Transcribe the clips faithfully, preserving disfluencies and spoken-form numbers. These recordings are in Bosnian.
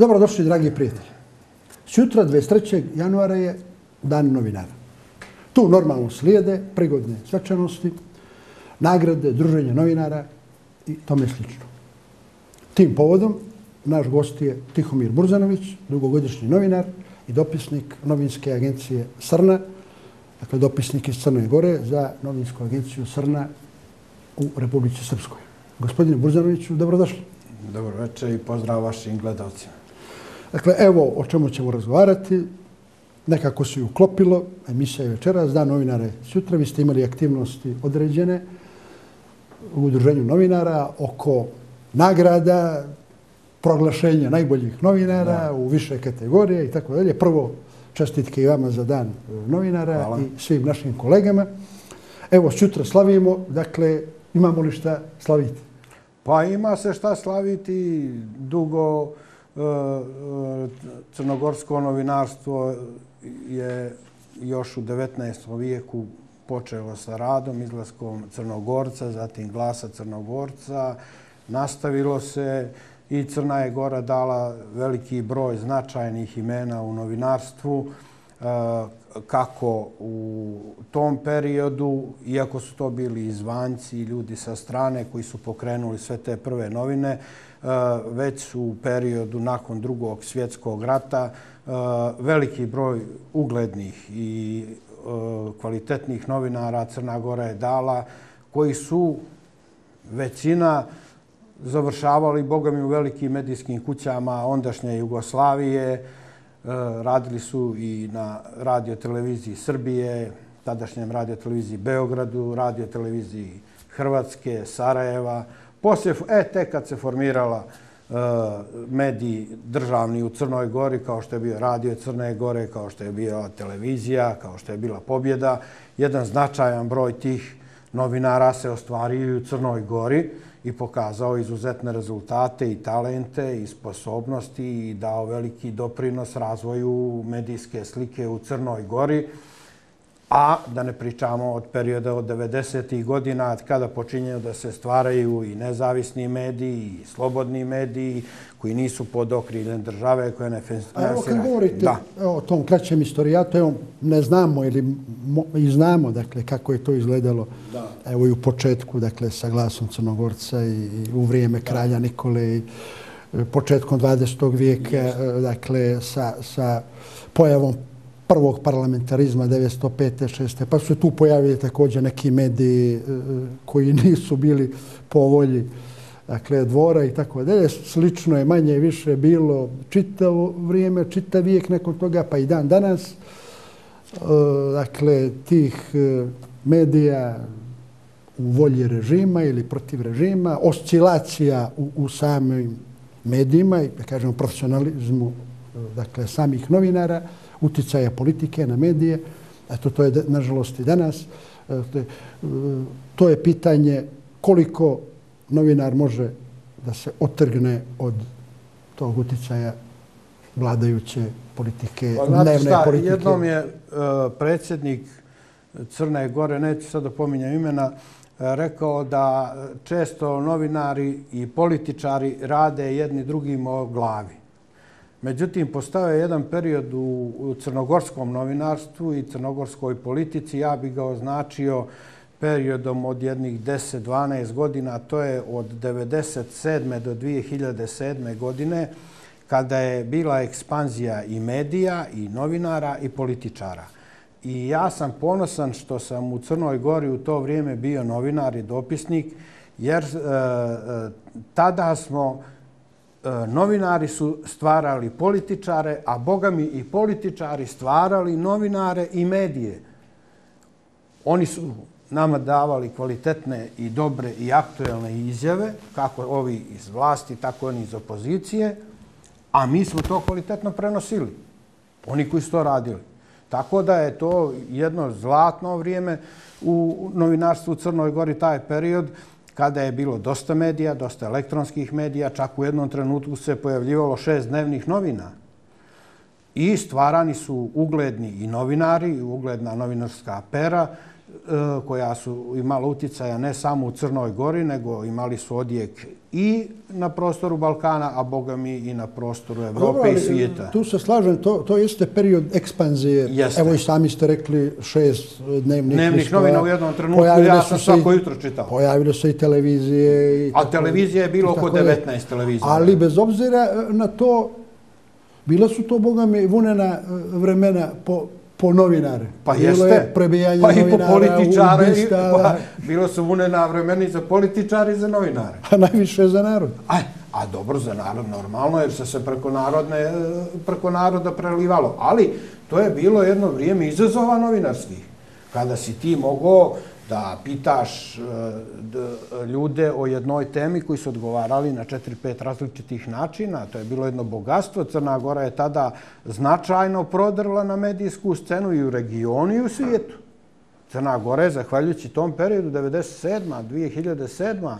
Dobrodošli, dragi prijatelji. Sutra, dvadeset trećeg januara, je Dan novinara. Tu normalno slijede prigodne svečanosti, nagrade, druženje novinara i tome slično. Tim povodom naš gost je Tihomir Burzanović, dugogodišnji novinar i dopisnik novinske agencije Srna, dakle dopisnik iz Crne Gore za novinsku agenciju Srna u Republici Srpskoj. Gospodine Burzanoviću, dobrodošli. Dobro večer i pozdrav vašim gledalcima. Dakle, evo o čemu ćemo razgovarati. Nekako se uklopilo, emisija je večeras, Dan novinara je sutra. Vi ste imali aktivnosti određene u udruženju novinara oko nagrada, proglašenja najboljih novinara da. u više kategorije i tako dalje. Prvo, čestitke i vama za Dan novinara. Hvala. I svim našim kolegama. Evo, sutra slavimo, dakle, imamo li šta slaviti? Pa ima se šta slaviti. Dugo crnogorsko novinarstvo je još u devetnaestom vijeku počelo sa radom, izlaskom Crnogorca, zatim Glasa Crnogorca. Nastavilo se i Crna je Gora dala veliki broj značajnih imena u novinarstvu, kako u tom periodu, iako su to bili izvanjci i ljudi sa strane koji su pokrenuli sve te prve novine, već u periodu nakon Drugog svjetskog rata veliki broj uglednih i kvalitetnih novinara Crna Gora je dala, koji su većina završavali, boga mi, u velikim medijskim kućama ondašnje Jugoslavije. Radili su i na radioteleviziji Srbije, tadašnjem radioteleviziji Beogradu, radioteleviziji Hrvatske, Sarajeva. Poslije, e, tek kad se formirala uh, mediji državni u Crnoj Gori, kao što je bio Radio Crne Gore, kao što je bila televizija, kao što je bila Pobjeda, jedan značajan broj tih novinara se ostvario u Crnoj Gori i pokazao izuzetne rezultate i talente i sposobnosti i dao veliki doprinos razvoju medijske slike u Crnoj Gori. A da ne pričamo od perioda od devedesetih godina kada počinju da se stvaraju i nezavisni mediji i slobodni mediji koji nisu pod okriljem države, koje ne finansiraju. Evo kad govorite da. o tom kraćem istorijatu, evo ne znamo ili mo, i znamo dakle kako je to izgledalo da. evo i u početku dakle sa Glasom Crnogorca i, i u vrijeme kralja Nikole i početkom dvadesetog vijeka Just. dakle sa, sa pojavom prvog parlamentarizma devetsto pete šeste pa su tu pojavili također neki mediji koji nisu bili po volji dakle, dvora i tako dalje. Slično je manje više bilo čitavo vrijeme, čitav vijek nakon toga, pa i dan danas. Dakle, tih medija u volji režima ili protiv režima, oscilacija u, u samim medijima i, da kažemo, profesionalizmu dakle, samih novinara, uticaja politike na medije. Eto, to je, nažalost, i danas. To je pitanje koliko novinar može da se otrgne od tog uticaja vladajuće politike, pa, znate dnevne šta, politike. Jednom je uh, predsjednik Crne Gore, neću sad da pominjam imena, uh, rekao da često novinari i političari rade jedni drugima o glavi. Međutim, postao je jedan period u, u crnogorskom novinarstvu i crnogorskoj politici, ja bih ga označio periodom od jednih deset do dvanaest godina, to je od devedeset sedme do dvije hiljade sedme godine, kada je bila ekspanzija i medija, i novinara, i političara. I ja sam ponosan što sam u Crnoj Gori u to vrijeme bio novinar i dopisnik, jer e, tada smo, e, novinari su stvarali političare, a boga mi i političari stvarali novinare i medije. Oni su nama davali kvalitetne i dobre i aktuelne izjave, kako ovi iz vlasti, tako oni iz opozicije, a mi smo to kvalitetno prenosili. Oni koji su to radili. Tako da je to jedno zlatno vrijeme u novinarstvu u Crnoj Gori, taj period kada je bilo dosta medija, dosta elektronskih medija, čak u jednom trenutku se pojavljivalo šest dnevnih novina. I stvarani su ugledni i novinari, ugledna novinarska pera, koja su imala uticaja ne samo u Crnoj Gori, nego imali su odjek i na prostoru Balkana, a boga mi i na prostoru Evrope i svijeta. Tu se slažem, to jeste period ekspanzije. Evo i sami ste rekli šest dnevnih Dnevnih novina u jednom trenutku, ja sam svako jutro čitao. Pojavile se i televizije. A televizija je bilo oko devetnaest televizija. Ali bez obzira na to, bila su to, boga mi, vunena vremena po po novinare. Pa jeste. Pa i po političare. Bilo su vunena vremena i za političare i za novinare. A najviše za narod. A dobro, za narod normalno, jer se se preko naroda prelivalo. Ali to je bilo jedno vrijeme izazova novinarskih. Kada si ti mogao da pitaš ljude o jednoj temi koji su odgovarali na četiri pet različitih načina. To je bilo jedno bogatstvo. Crna Gora je tada značajno prodrla na medijsku scenu i u regionu i u svijetu. Crna Gora je, zahvaljujući tom periodu, devedeset sedma, dvije hiljade sedma,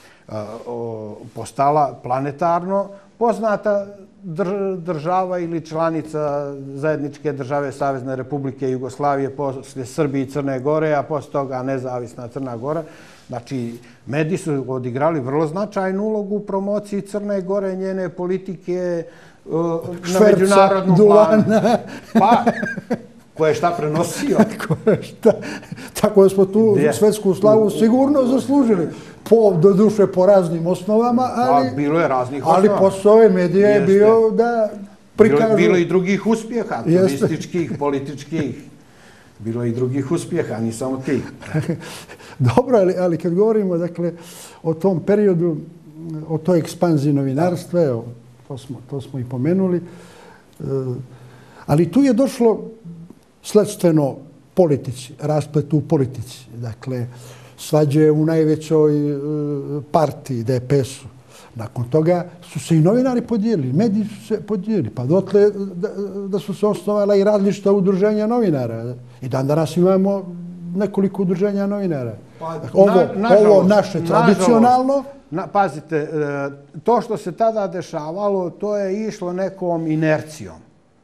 postala planetarno poznata država ili članica zajedničke države Savezne Republike Jugoslavije, poslije Srbije i Crne Gore, a poslije toga nezavisna Crna Gora. Znači, mediji su odigrali vrlo značajnu ulogu u promociji Crne Gore, njene politike na međunarodnom planu. Pa, ko je šta prenosio? Tako da smo tu svetsku slavu sigurno zaslužili. Do duše po raznim osnovama, ali... Bilo je raznih osnova. Ali posle ove medije je bio da prikažu... Bilo i drugih uspjeha, turističkih, političkih. Bilo je i drugih uspjeha, ni samo ti. Dobro, ali kad govorimo, dakle, o tom periodu, o toj ekspanziji novinarstva, evo, to smo i pomenuli, ali tu je došlo sledstveno politici, raspletu u politici. Dakle, svađe u najvećoj partiji, D P S-u. Nakon toga su se i novinari podijelili, mediji su se podijelili, pa dotle da su se osnovala i različita udruženja novinara. I dan danas imamo nekoliko udruženja novinara. Ovo naše tradicionalno... Pazite, to što se tada dešavalo, to je išlo nekom inercijom.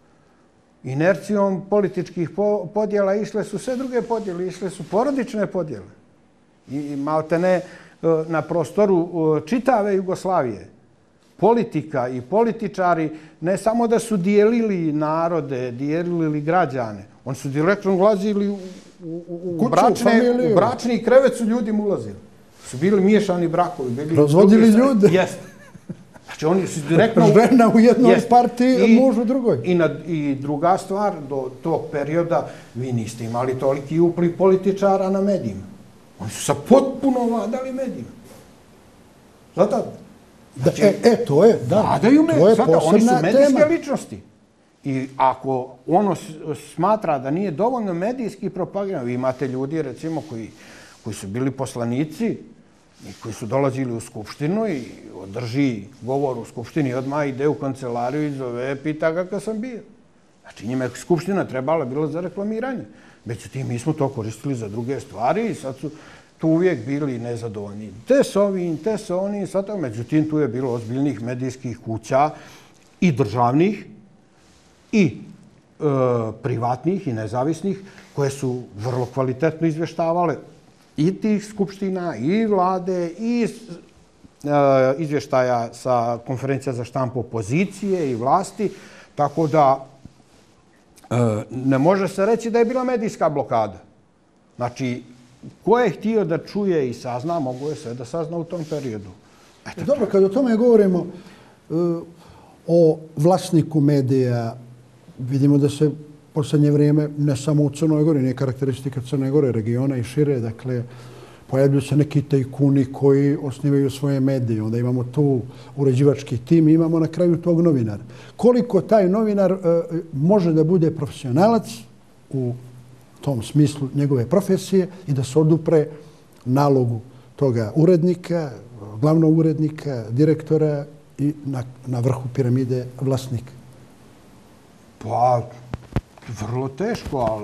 Inercijom političkih podjela išle su sve druge podjele, išle su porodične podjele. I malte ne na prostoru čitave Jugoslavije. Politika i političari ne samo da su dijelili narode, dijelili građane, oni su direktno ulazili u bračni krevet, su ljudima ulazili. Su bili miješani brakovi. Razvodili ljude. Jeste. Znači oni su direktno... Žena u jednoj partiji, muž u drugoj. I druga stvar, do tog perioda vi niste imali toliki upliv političara na medijima. Oni su sa potpuno vladali medijima. Zato? E, to je, da. Vladaju medijima. Oni su medijske ličnosti. I ako ono smatra da nije dovoljno medijski propagiran, vi imate ljudi, recimo, koji su bili poslanici i koji su dolazili u Skupštinu i održi govor u Skupštini, odmah ide u kancelariju i zove, pita kakav sam bio. Znači, njima je Skupština trebala bilo za reklamiranje. Međutim, mi smo to koristili za druge stvari i sad su tu uvijek bili nezadovoljni. Te s ovim, te s onim, sad to. Međutim, tu je bilo ozbiljnih medijskih kuća i državnih i privatnih i nezavisnih koje su vrlo kvalitetno izvještavale i tih skupština, i vlade, i izvještaja sa konferencija za štampu opozicije i vlasti. Tako da ne može se reći da je bila medijska blokada. Znači, ko je htio da čuje i sazna, mogu je sve da sazna u tom periodu. Dobro, kad o tome govorimo o vlasniku medija, vidimo da se posljednje vrijeme, ne samo u Crnoj Gori, nije karakteristika Crne Gore, regiona i šire, dakle, pojavljuju se neki tajkuni koji osnivaju svoje medije. Onda imamo tu uređivački tim i imamo na kraju tog novinara. Koliko taj novinar može da bude profesionalac u tom smislu njegove profesije i da se odupre nalogu toga urednika, glavnog urednika, direktora i na vrhu piramide vlasnika? Pa, vrlo teško, ali...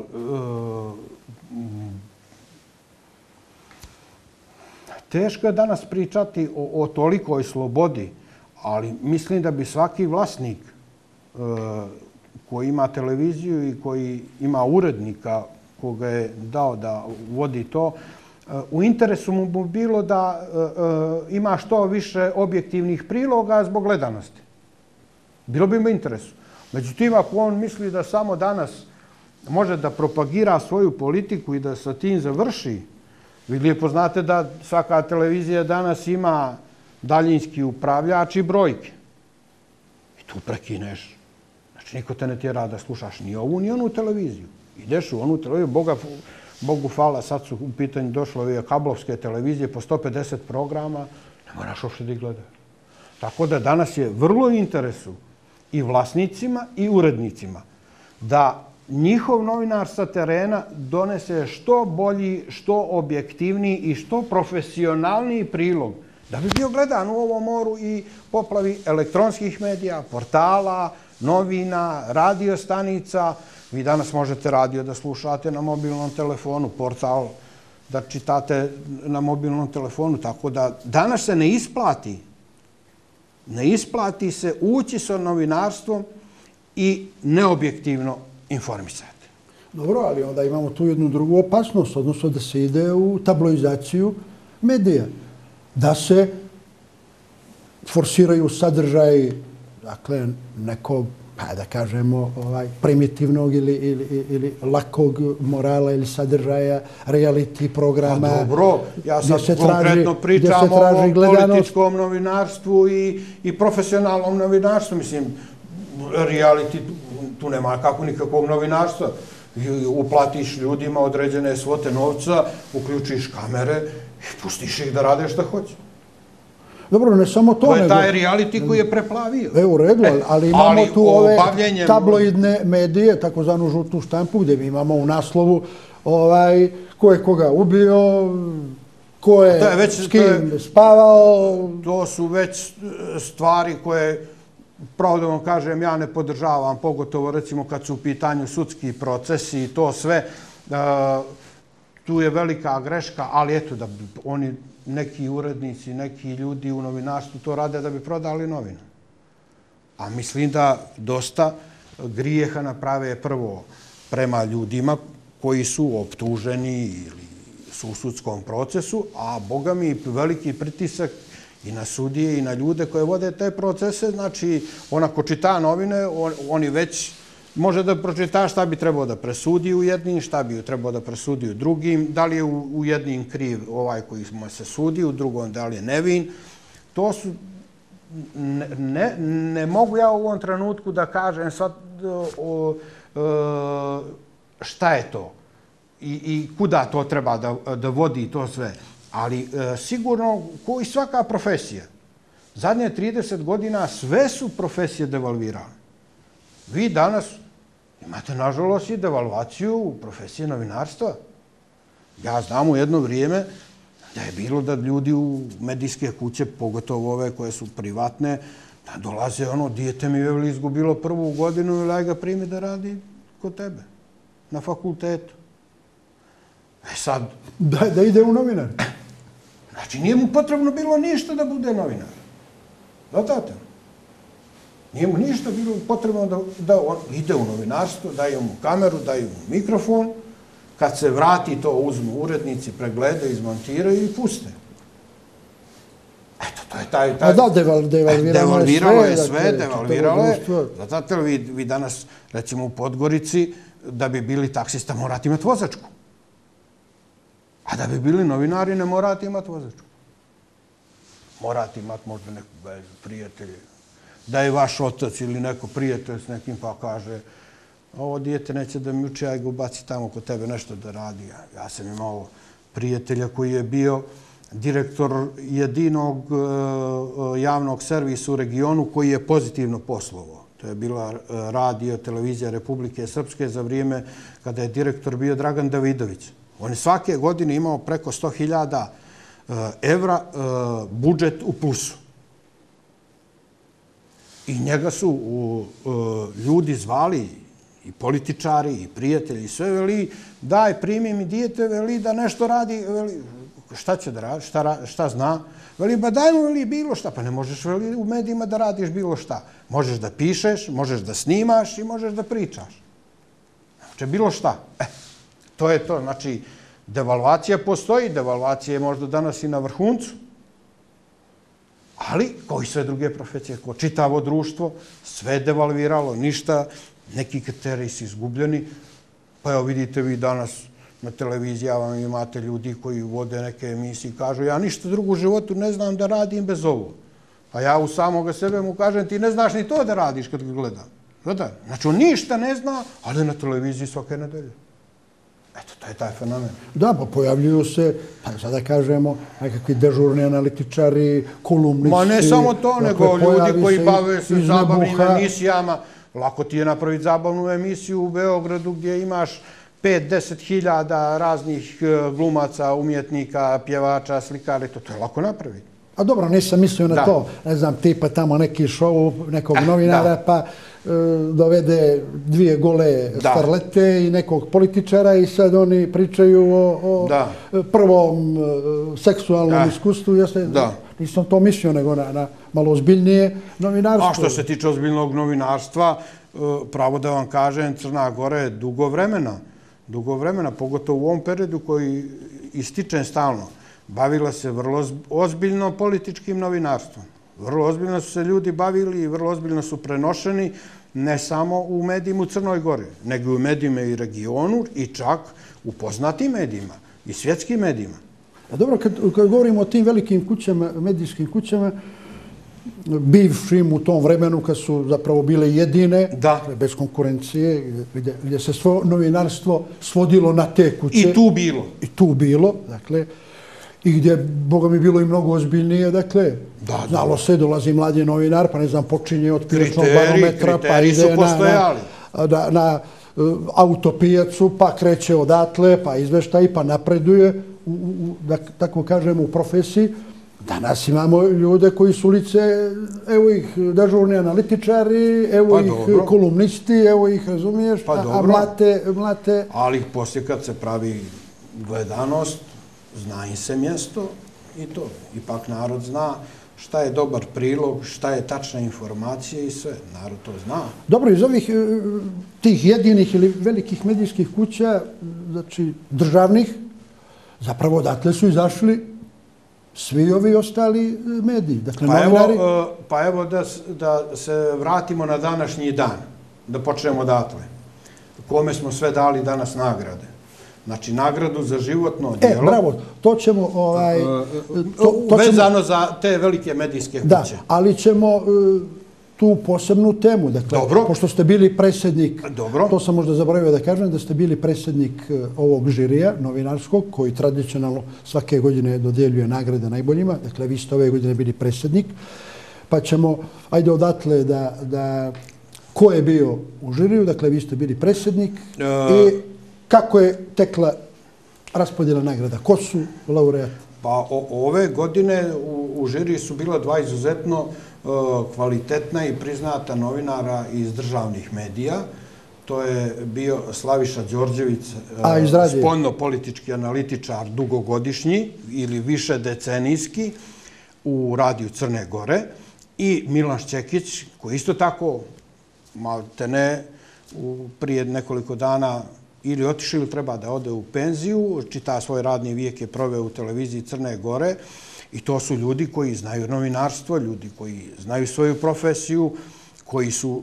Teško je danas pričati o tolikoj slobodi, ali mislim da bi svaki vlasnik koji ima televiziju i koji ima urednika koga je dao da vodi to, u interesu mu bilo da ima što više objektivnih priloga zbog gledanosti. Bilo bi mu interesu. Međutim, ako on misli da samo danas može da propagira svoju politiku i da sa tim završi, vi lijepo znate da svaka televizija danas ima daljinski upravljač i brojke. I tu prekineš. Znači, niko te ne tjera da slušaš ni ovu, ni onu televiziju. Ideš u onu televiziju, Boga, Bogu hvala, sad su u pitanju došle ove kablovske televizije po sto pedeset programa, ne moraš uopšte da ih gledaš. Tako da danas je vrlo u interesu i vlasnicima i urednicima da njihov novinar sa terena donese što bolji, što objektivniji i što profesionalniji prilog da bi bio gledan u ovom moru i poplavi elektronskih medija, portala, novina, radio stanica. Vi danas možete radio da slušate na mobilnom telefonu, portal da čitate na mobilnom telefonu, tako da danas se ne isplati, ne isplati se ući sa novinarstvom i neobjektivno informisati. Dobro, ali onda imamo tu jednu drugu opasnost, odnosno da se ide u tabloizaciju medija. Da se forsiraju sadržaj, dakle, neko, pa da kažemo, ovaj, primitivnog ili, ili, ili lakog morala ili sadržaja, reality programa. Pa dobro, ja sad konkretno pričam o političkom novinarstvu i, i profesionalnom novinarstvu. Mislim, reality, tu nema kako nikakvog novinarstva. Uplatiš ljudima određene svote novca, uključiš kamere i pustiš ih da rade šta hoće. Dobro, ne samo to. To je taj reality koji je preplavio. Evo, u redu, ali imamo tu ove tabloidne medije, takozvanu žutu štampu, gdje mi imamo u naslovu ko je koga ubio, ko je s kim spavao. To su već stvari koje, pravo da vam kažem, ja ne podržavam, pogotovo recimo kad su u pitanju sudski procesi i to sve. Tu je velika greška, ali eto da oni, neki urednici, neki ljudi u novinarstvu to rade da bi prodali novine. A mislim da dosta grijeha naprave prvo prema ljudima koji su optuženi ili su u sudskom procesu, a boga mi veliki pritisak i na sudije i na ljude koje vode te procese. Znači, ona ko čita novine, oni već može da pročita šta bi trebao da presudi u jednim, šta bi trebao da presudi u drugim, da li je u jednim kriv ovaj koji mu se sudi, u drugom da li je nevin. To su, ne, ne mogu ja u ovom trenutku da kažem sad o, o, šta je to i, i kuda to treba da, da vodi to sve. Ali e, sigurno, ko i svaka profesija, zadnje trideset godina sve su profesije devalvirane. Vi danas imate, nažalost, i devalvaciju profesije novinarstva. Ja znam u jedno vrijeme da je bilo da ljudi u medijske kuće, pogotovo ove koje su privatne, da dolaze ono, dijete mi je izgubilo prvu godinu ili aj ga primi da radi kod tebe, na fakultetu. E sad... Da, da ide u novinar. Znači, nije mu potrebno bilo ništa da bude novinar. Zatate? Nije mu ništa bilo potrebno da, da on ide u novinarstvo, daju mu kameru, daju mu mikrofon. Kad se vrati, to uzmu urednici, pregledaju, izmontiraju i puste. Eto, to je taj... taj... A da, deval, devalviralo, devalviralo je sve. sve Devalviralo je sve. Zato vi, vi danas, recimo u Podgorici, da bi bili taksista, morate imati vozačku. A da bi bili novinari, ne morate imati vozačku. Morate imati možda nekog prijatelja. Da je vaš otac ili neko prijatelj s nekim pa kaže ovo dijete neće da mi uči, aj ga ubaci tamo kod tebe nešto da radi. Ja sam imao prijatelja koji je bio direktor jedinog javnog servisa u regionu koji je pozitivno poslovao. To je bila radio, televizija Republike Srpske za vrijeme kada je direktor bio Dragan Davidović. On je svake godine imao preko sto hiljada evra budžet u plusu. I njega su ljudi zvali, i političari, i prijatelji, i sve, veli, daj, primi mi dijete, veli, da nešto radi, veli, šta će da radi, šta, šta zna? Veli, ba daj mu, veli, bilo šta, pa ne možeš, veli, u medijima da radiš bilo šta. Možeš da pišeš, možeš da snimaš i možeš da pričaš. Znači, bilo šta. E, To je to. Znači, devalvacija postoji, devalvacija je možda danas i na vrhuncu, ali, kao i sve druge profesije, kao čitavo društvo, sve je devalviralo, ništa, neki kriteriji su izgubljeni. Pa evo vidite vi danas na televizijama imate ljudi koji vode neke emisije i kažu ja ništa drugo u životu ne znam da radim bez ovo. A ja u samoga sebe mu kažem ti ne znaš ni to da radiš kad ga gledam. Znači on ništa ne zna, ali na televiziji svake nedelje. Eto, to je taj fenomen. Da, pa pojavljuju se, pa sada kažemo, nekakvi dežurni analitičari, kolumnisti. Ma ne samo to, nego ljudi koji bave se zabavnim emisijama. Lako ti je napraviti zabavnu emisiju u Beogradu gdje imaš pet do deset hiljada raznih glumaca, umjetnika, pjevača, slikara. To je lako napraviti. A dobro, nisam mislio na to. Ne znam, tipa tamo neki show nekog novinara pa dovede dvije gole starlete i nekog političara i sad oni pričaju o prvom seksualnom iskustvu. Nisam to mislio, nego na malo ozbiljnije novinarstvo. A što se tiče ozbiljnog novinarstva, pravo da vam kažem, Crna Gora je dugo vremena, dugo vremena, pogotovo u ovom periodu koji ističem stalno, bavila se vrlo ozbiljno političkim novinarstvom. Vrlo ozbiljno su se ljudi bavili i vrlo ozbiljno su prenošeni ne samo u medijima u Crnoj Gori, nego i u medijima i regionu i čak u poznatim medijima i svjetskim medijima. A dobro, kad govorimo o tim velikim kućama, medijskim kućama, bivšim u tom vremenu kad su zapravo bile jedine, bez konkurencije, gdje se svo novinarstvo svodilo na te kuće. I tu bilo. I tu bilo, dakle, i gdje, boga mi, bilo i mnogo ozbiljnije, dakle, znalo se, dolazi mladi novinar, pa ne znam, počinje od pijačnog barometra, pa ide na autopijacu, pa kreće odatle, pa izveštaj, pa napreduje, da tako kažemo, u profesiji. Danas imamo ljude koji su lice, evo ih dežurni analitičari, evo ih kolumnisti, evo ih, razumiješ, a mlate... Ali poslije kad se pravi gledanost, zna im se mjesto i to. Ipak narod zna šta je dobar prilog, šta je tačna informacija i sve. Narod to zna. Dobro, iz ovih tih jedinih ili velikih medijskih kuća, znači državnih, zapravo odatle su izašli svi ovi ostali mediji. Pa evo da se vratimo na današnji dan, da počnemo odatle. Kome smo sve dali danas nagrade? Znači, nagradu za životno djelo. E, bravo, to ćemo... Vezano za te velike medijske kuće. Da, ali ćemo tu posebnu temu. Dobro. Pošto ste bili predsjednik, to sam možda zaboravio da kažem, da ste bili predsjednik ovog žirija novinarskog, koji tradicionalno svake godine dodjeljuje nagrade najboljima. Dakle, vi ste ove godine bili predsjednik. Pa ćemo, ajde odatle da... Ko je bio u žiriju? Dakle, vi ste bili predsjednik i... Kako je tekla raspodjela nagrada? Ko su laureati? Pa ove godine u žiriji su bila dva izuzetno kvalitetna i priznata novinara iz državnih medija. To je bio Slaviša Đorđević, spoljno-politički analitičar dugogodišnji ili više decenijski u radiju Crne Gore, i Milan Šćekić, koji isto tako, malte ne, prije nekoliko dana ili otišao ili treba da ode u penziju, čita svoj radni vijek je proveo u televiziji Crne Gore, i to su ljudi koji znaju novinarstvo, ljudi koji znaju svoju profesiju, koji su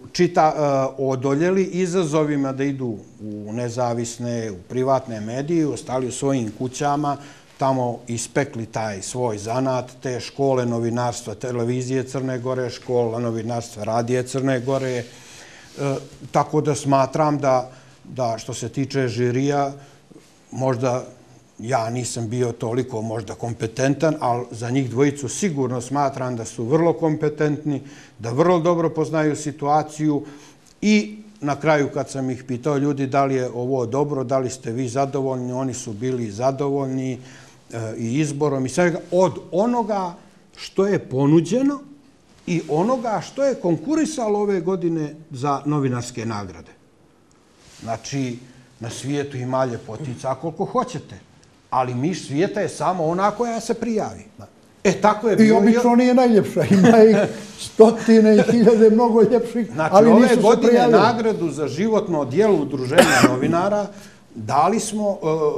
odoljeli izazovima da idu u nezavisne, u privatne medije, ostali u svojim kućama, tamo ispekli taj svoj zanat, te škole novinarstva televizije Crne Gore, škola novinarstva radije Crne Gore. Tako da smatram da da što se tiče žirija, možda ja nisam bio toliko možda kompetentan, ali za njih dvojicu sigurno smatram da su vrlo kompetentni, da vrlo dobro poznaju situaciju, i na kraju kad sam ih pitao ljudi da li je ovo dobro, da li ste vi zadovoljni, oni su bili zadovoljni i izborom i svega od onoga što je ponuđeno i onoga što je konkurisalo ove godine za novinarske nagrade. Znači, na svijetu ima ljepotica koliko hoćete, ali miš svijeta je samo ona koja se prijavi. E, tako je bilo... I obično nije najljepša, ima ih stotine i hiljade mnogo ljepših, ali nisu se prijavili. Znači, ove godine nagradu za životno djelo Udruženja novinara dali smo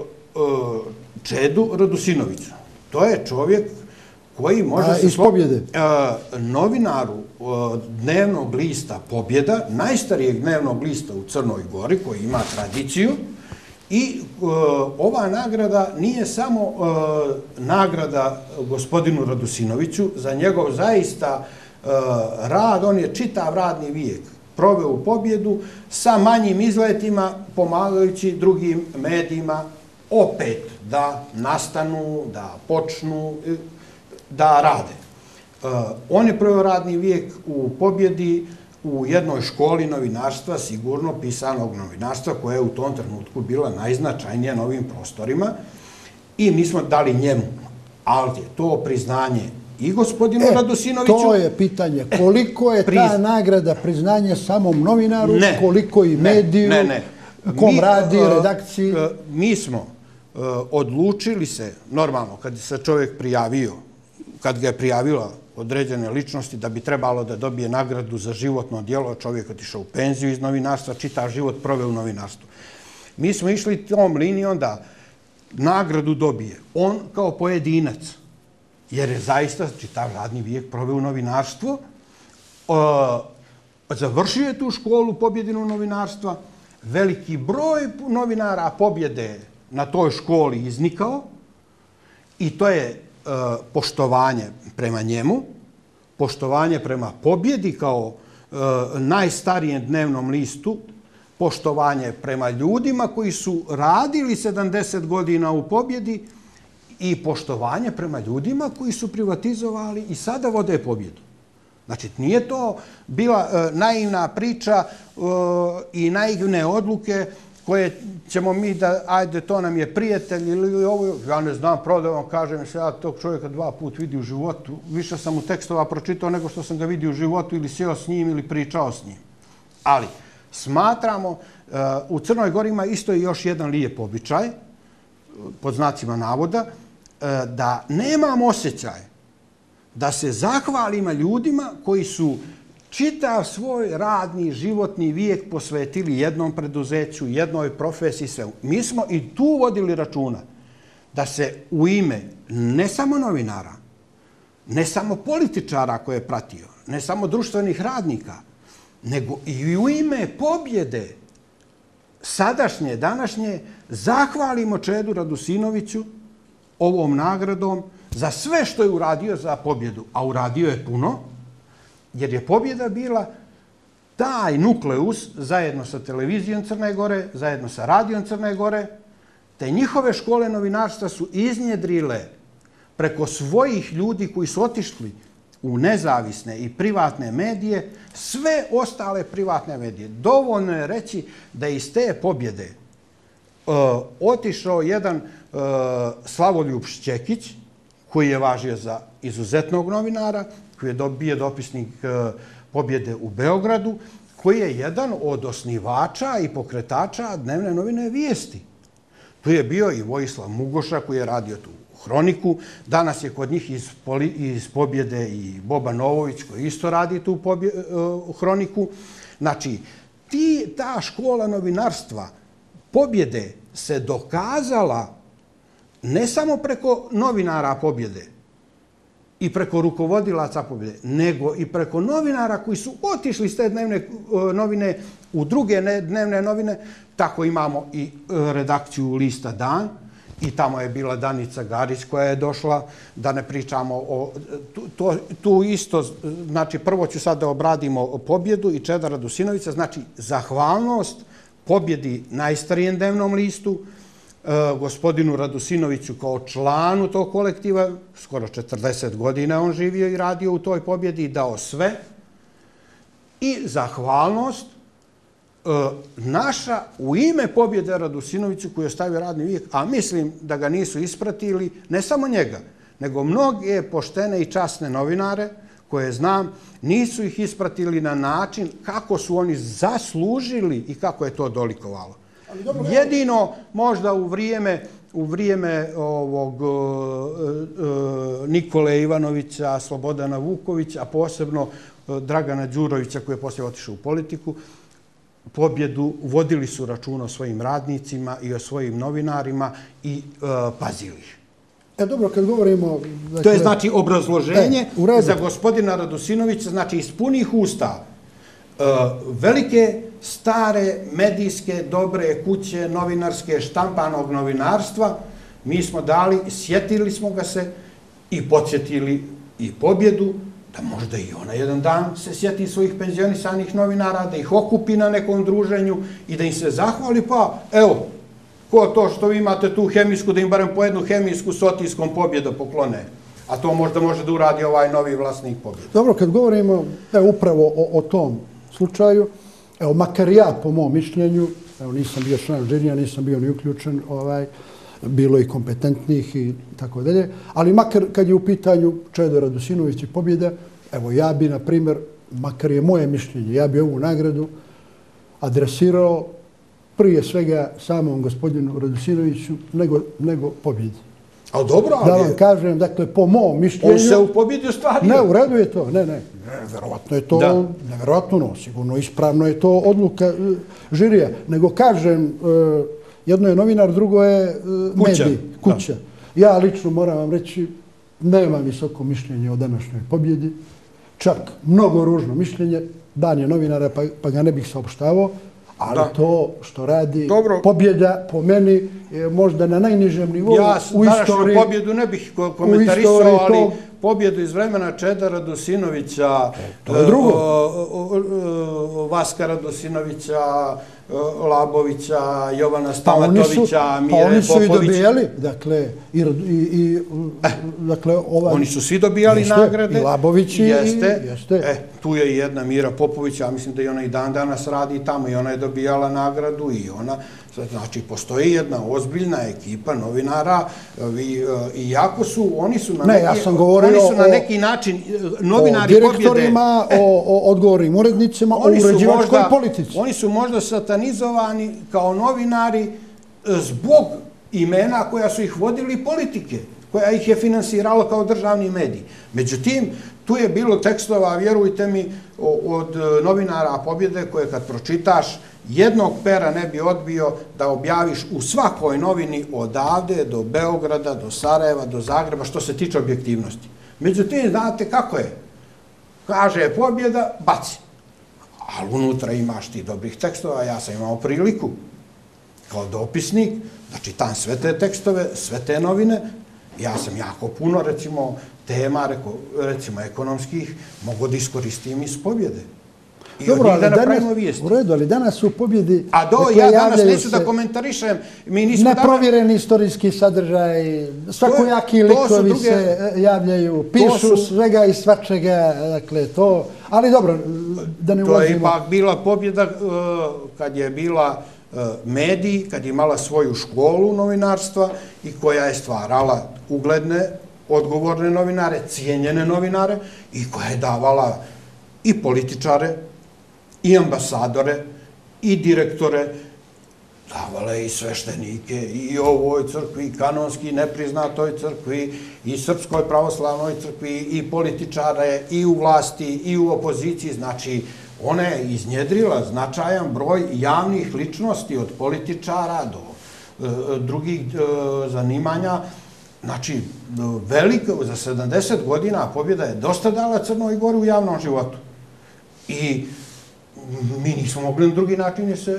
Čedu Radusinoviću. To je čovjek koji može se... Iz Pobjede. Novinaru dnevnog lista Pobjeda, najstarijeg dnevnog lista u Crnoj Gori, koji ima tradiciju, i ova nagrada nije samo nagrada gospodinu Radusinoviću za njegov zaista rad, on je čitav radni vijek proveo u Pobjedu sa manjim izletima, pomagajući drugim medijima opet da nastanu, da počnu, da rade. On je proveo radni vijek u Pobjedi u jednoj školi novinarstva, sigurno pisanog novinarstva, koja je u tom trenutku bila najznačajnija na ovim prostorima, i mi smo dali njemu, ali je to priznanje i gospodinu Radusinoviću... To je pitanje. Koliko je ta nagrada priznanje samom novinaru, koliko i mediju, kom radi, redakciji? Mi smo odlučili se, normalno, kad se čovjek prijavio, kad ga je prijavila određene ličnosti da bi trebalo da dobije nagradu za životno djelo, čovjek otišao u penziju iz novinarstva, čitav život proveo u novinarstvu. Mi smo išli tom linijom da nagradu dobije on kao pojedinac, jer je zaista čitav radni vijek proveo u novinarstvu, završio je tu školu Pobjedinu novinarstva, veliki broj novinara Pobjede na toj školi iznikao, i to je poštovanje prema njemu, poštovanje prema Pobjedi kao najstarijem dnevnom listu, poštovanje prema ljudima koji su radili sedamdeset godina u Pobjedi i poštovanje prema ljudima koji su privatizovali i sada vode Pobjedu. Znači, nije to bila naivna priča i naivne odluke koje ćemo mi da, ajde, to nam je prijatelj ili ovo, ja ne znam, pravo da vam kažem, se ja tog čovjeka dva put vidi u životu, više sam mu tekstova pročitao nego što sam ga vidio u životu ili sjeo s njim ili pričao s njim. Ali, smatramo, u Crnoj Gori ima isto i još jedan lijep običaj, pod znacima navoda, da nemam osjećaj da se zahvalimo ljudima koji su čitav svoj radni, životni vijek posvetili jednom preduzeću, jednoj profesiji, sve. Mi smo i tu vodili računa da se u ime ne samo novinara, ne samo političara koje je pratio, ne samo društvenih radnika, nego i u ime Pobjede, sadašnje, današnje, zahvalimo Čedu Radusinoviću ovom nagradom za sve što je uradio za Pobjedu, a uradio je puno, jer je Pobjeda bila taj nukleus zajedno sa televizijom Crne Gore, zajedno sa radijom Crne Gore, te njihove škole novinarstva su iznjedrile preko svojih ljudi koji su otišli u nezavisne i privatne medije, sve ostale privatne medije. Dovoljno je reći da iz te Pobjede otišao jedan Slavoljub Šćekić, koji je važio za izuzetnog novinara, koji je bio dopisnik Pobjede u Beogradu, koji je jedan od osnivača i pokretača dnevne novine Vijesti. Tu je bio i Vojislav Mugoša, koji je radio tu Hroniku. Danas je kod njih iz Pobjede i Boba Novović, koji isto radi tu Hroniku. Znači, ta škola novinarstva Pobjede se dokazala ne samo preko novinara Pobjede i preko rukovodilaca Pobjede, nego i preko novinara koji su otišli iz te dnevne novine u druge dnevne novine. Tako imamo i redakciju lista Dan, i tamo je bila Danica Garić koja je došla, da ne pričamo o... Tu isto, znači prvo ću sad da obradimo Pobjedu i Čeda Radusinovića, znači zahvalnost Pobjedi najstarijem dnevnom listu, gospodinu Radusinoviću kao članu tog kolektiva, skoro četrdeset godina on živio i radio u toj Pobjedi i dao sve, i zahvalnost naša u ime Pobjede Radusinoviću koji je ostavio radni vijek, a mislim da ga nisu ispratili, ne samo njega, nego mnoge poštene i časne novinare koje znam, nisu ih ispratili na način kako su oni zaslužili i kako je to dolikovalo. Jedino možda u vrijeme u vrijeme ovog Nikole Ivanovića, Slobodana Vukovića, a posebno Dragana Đurovića koji je poslije otišao u politiku, pobjedu, vodili su računa o svojim radnicima i o svojim novinarima i pazili ih. E, dobro, kad govorimo... To je, znači, obrazloženje za gospodina Radosinovića, znači, iz punih usta velike, stare, medijske, dobre kuće, novinarske, štampanog novinarstva, mi smo dali, sjetili smo ga se i podsjetili i pobjedu, da možda i ona jedan dan se sjeti svojih penzionisanih novinara, da ih okupi na nekom druženju i da im se zahvali, pa evo, ko to što vi imate tu hemijsku, da im barem po jednu hemijsku s otiskom pobjeda poklone. A to možda može da uradi ovaj novi vlasnik pobjede. Dobro, kad govorimo upravo o tom slučaju, evo, makar ja, po mom mišljenju, evo, nisam bio član žirija, nisam bio ni uključen, bilo i kompetentnih i tako dalje, ali makar kad je u pitanju Čedo Radosinović i pobjeda, evo, ja bi, na primjer, makar je moje mišljenje, ja bi ovu nagradu adresirao prije svega samom gospodinu Radosinoviću nego pobjedi. Ali dobro, ali... Da vam kažem, dakle, po mom mišljenju... On se u pobjedi ostvario. Ne, u redu je to, ne, ne. Verovatno je to, neverovatno no, sigurno ispravno je to odluka žirija. Nego kažem, jedno je novinar, drugo je medij, kuća. Ja lično moram vam reći, nemam visoko mišljenje o današnjoj pobjedi. Čak mnogo ružno mišljenje, dan je novinara pa ga ne bih saopštavao. Ali to što radi pobjeda po meni je možda na najnižem nivou u istoriji. Ja današnju pobjedu ne bih komentarisao, ali pobjedu iz vremena Čeda Radosinovića, Vaska Radosinovića, Labovića, Jovana Stamatovića, Mire Popović. Pa oni su i dobijali, dakle, oni su svi dobijali nagrade. I Labović i... Jeste. Tu je i jedna Mira Popović, ja mislim da i ona i dan danas radi tamo i ona je dobijala nagradu i ona... Znači, postoji jedna ozbiljna ekipa novinara i jako su, oni su na neki način novinari pobjede... O direktorima, o odgovornim urednicima, o uređivačkoj politici. Oni su možda satanizovani kao novinari zbog imena koja su ih vodili politike, koja ih je finansirala kao državni medij. Međutim, tu je bilo tekstova, vjerujte mi, od novinara pobjede koje kad pročitaš, jednog pera ne bi odbio da objaviš u svakoj novini odavde do Beograda, do Sarajeva, do Zagreba, što se tiče objektivnosti. Međutim, znate kako je? Kaže pobjeda, baci. Ali unutra imaš ti dobrih tekstova. Ja sam imao priliku kao dopisnik da čitam sve te tekstove, sve te novine. Ja sam jako puno, recimo, tema, recimo, ekonomskih, mogu da iskoristim iz pobjede. Dobro, ali danas, u redu, ali danas u pobjedi... A do, ja danas neću da komentarišem. Neprovjereni istorijski sadržaj, svakojaki likovi se javljaju, pišu svega i svačega, dakle, to... Ali dobro, da ne ulazimo... To je ipak bila pobjeda kad je bila medij, kad je imala svoju školu novinarstva i koja je stvarala ugledne, odgovorne novinare, cijenjene novinare i koja je davala i političare, i ambasadore, i direktore, davala i sveštenike, i ovoj crkvi, i kanonski nepriznatoj crkvi, i Srpskoj pravoslavnoj crkvi, i političare, i u vlasti, i u opoziciji. Znači, ona je iznjedrila značajan broj javnih ličnosti od političara do drugih zanimanja. Znači, za sedamdeset godina pobjeda je dosta dala Crnoj Gori u javnom životu. I mi nismo mogli na drugi način se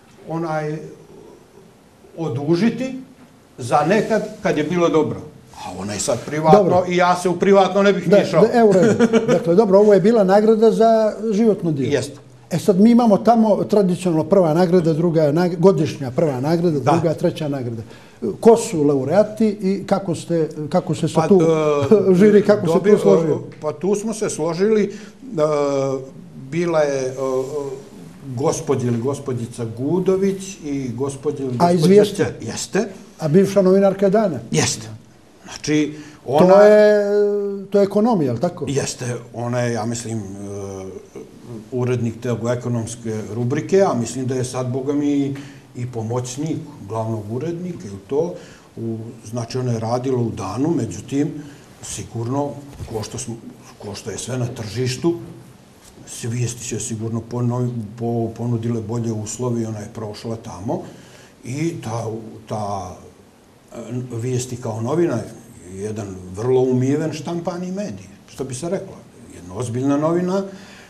odužiti za nekad kad je bilo dobro. A ona je sad privatno i ja se u privatno ne bih mišao. Evo, dakle, dobro, ovo je bila nagrada za životno djelo. Jeste. E sad mi imamo tamo tradicionalno prva nagrada, druga godišnja prva nagrada, druga, treća nagrada. Ko su laureati i kako se se tu žiri, kako se tu složio? Pa tu smo se složili, bila je gospođa ili gospođica Gudović i gospođa ili gospođica... A izvješće? Jeste. A bivša novinarka dana? Jeste. Znači, ona... To je ekonomija, ali tako? Jeste. Ona je, ja mislim, urednik te ekonomske rubrike, a mislim da je sad, boga mi, i pomoćnik glavnog urednika ili to. Znači, ona je radila u danu, međutim, sigurno, ko što je sve na tržištu, vijesti će sigurno ponudile bolje uslove i ona je prošla tamo i ta vijesti kao novina je jedan vrlo umiven štampani medij, što bi se reklo. Jedna ozbiljna novina.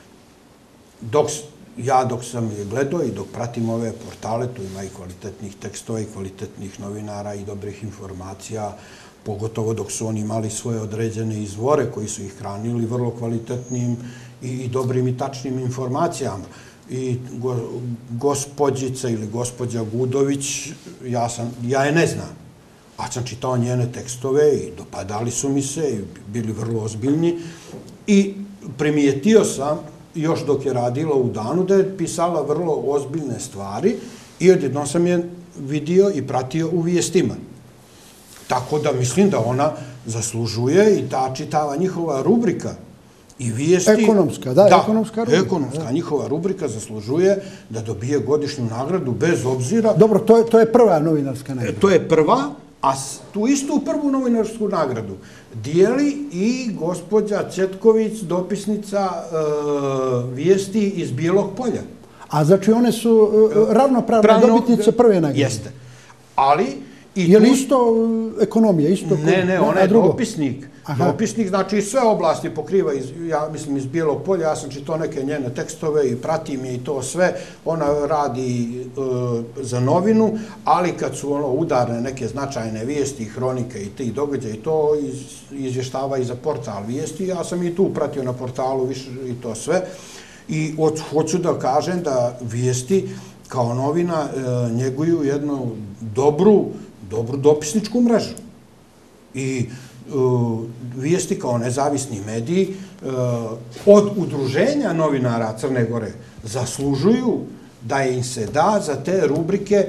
Ja dok sam je gledao i dok pratim ove portale, tu ima i kvalitetnih tekstova i kvalitetnih novinara i dobrih informacija, pogotovo dok su oni imali svoje određene izvore koji su ih hranili vrlo kvalitetnim i dobrim i tačnim informacijama. I gospođica ili gospođa Gudović, ja je ne znam, a sam čitao njene tekstove i dopadali su mi se i bili vrlo ozbiljni i primijetio sam još dok je radila u Danu da je pisala vrlo ozbiljne stvari i odjednom sam je vidio i pratio u vijestima. Tako da mislim da ona zaslužuje i ta čitava njihova rubrika i vijesti... Ekonomska, da, ekonomska rubrika. Ekonomska njihova rubrika zaslužuje da dobije godišnju nagradu bez obzira... Dobro, to je prva novinarska nagrada. To je prva, a tu istu prvu novinarsku nagradu dijeli i gospođa Cetković, dopisnica vijesti iz Bijelog Polja. A znači one su ravnopravne dobitnice prve nagrade? Jeste. Ali... Je li isto ekonomija? Ne, ne, ona je dopisnik. Dopisnik, znači sve oblasti pokriva, ja mislim, iz Bijelog Polja. Ja sam čitao neke njene tekstove i pratim je i to sve. Ona radi za novinu, ali kad su udarne neke značajne vijesti, hronike i ti događaje i to izvještava i za portal vijesti. Ja sam i tu pratio na portalu više i to sve. I hoću da kažem da vijesti kao novina njeguju jednu dobru dobru dopisničku mrežu. I vijesti kao nezavisni mediji od udruženja novinara Crne Gore zaslužuju da im se da za te rubrike,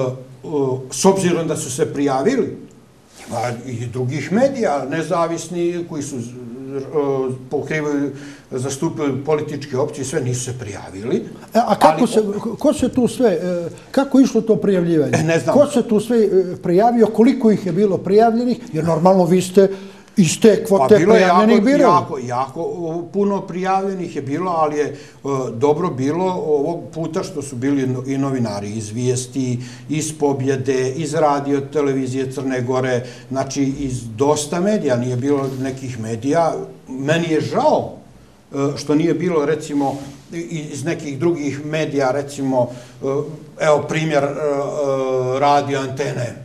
s obzirom da su se prijavili, i drugih medija nezavisni koji su pokrivaju, zastupili političke opcije, sve nisu se prijavili. A kako se, ko se tu sve, kako je išlo to prijavljivanje? Ne znam. Ko se tu sve prijavio, koliko ih je bilo prijavljenih, jer normalno vi ste iz te kvote prijavljenih birali. Jako, jako puno prijavljenih je bilo, ali je dobro bilo ovog puta što su bili i novinari iz Vijesti, iz Pobjede, iz radio televizije Crne Gore, znači iz dosta medija, nije bilo nekih medija. Meni je žao što nije bilo, recimo, iz nekih drugih medija, recimo, evo primjer radio Antene.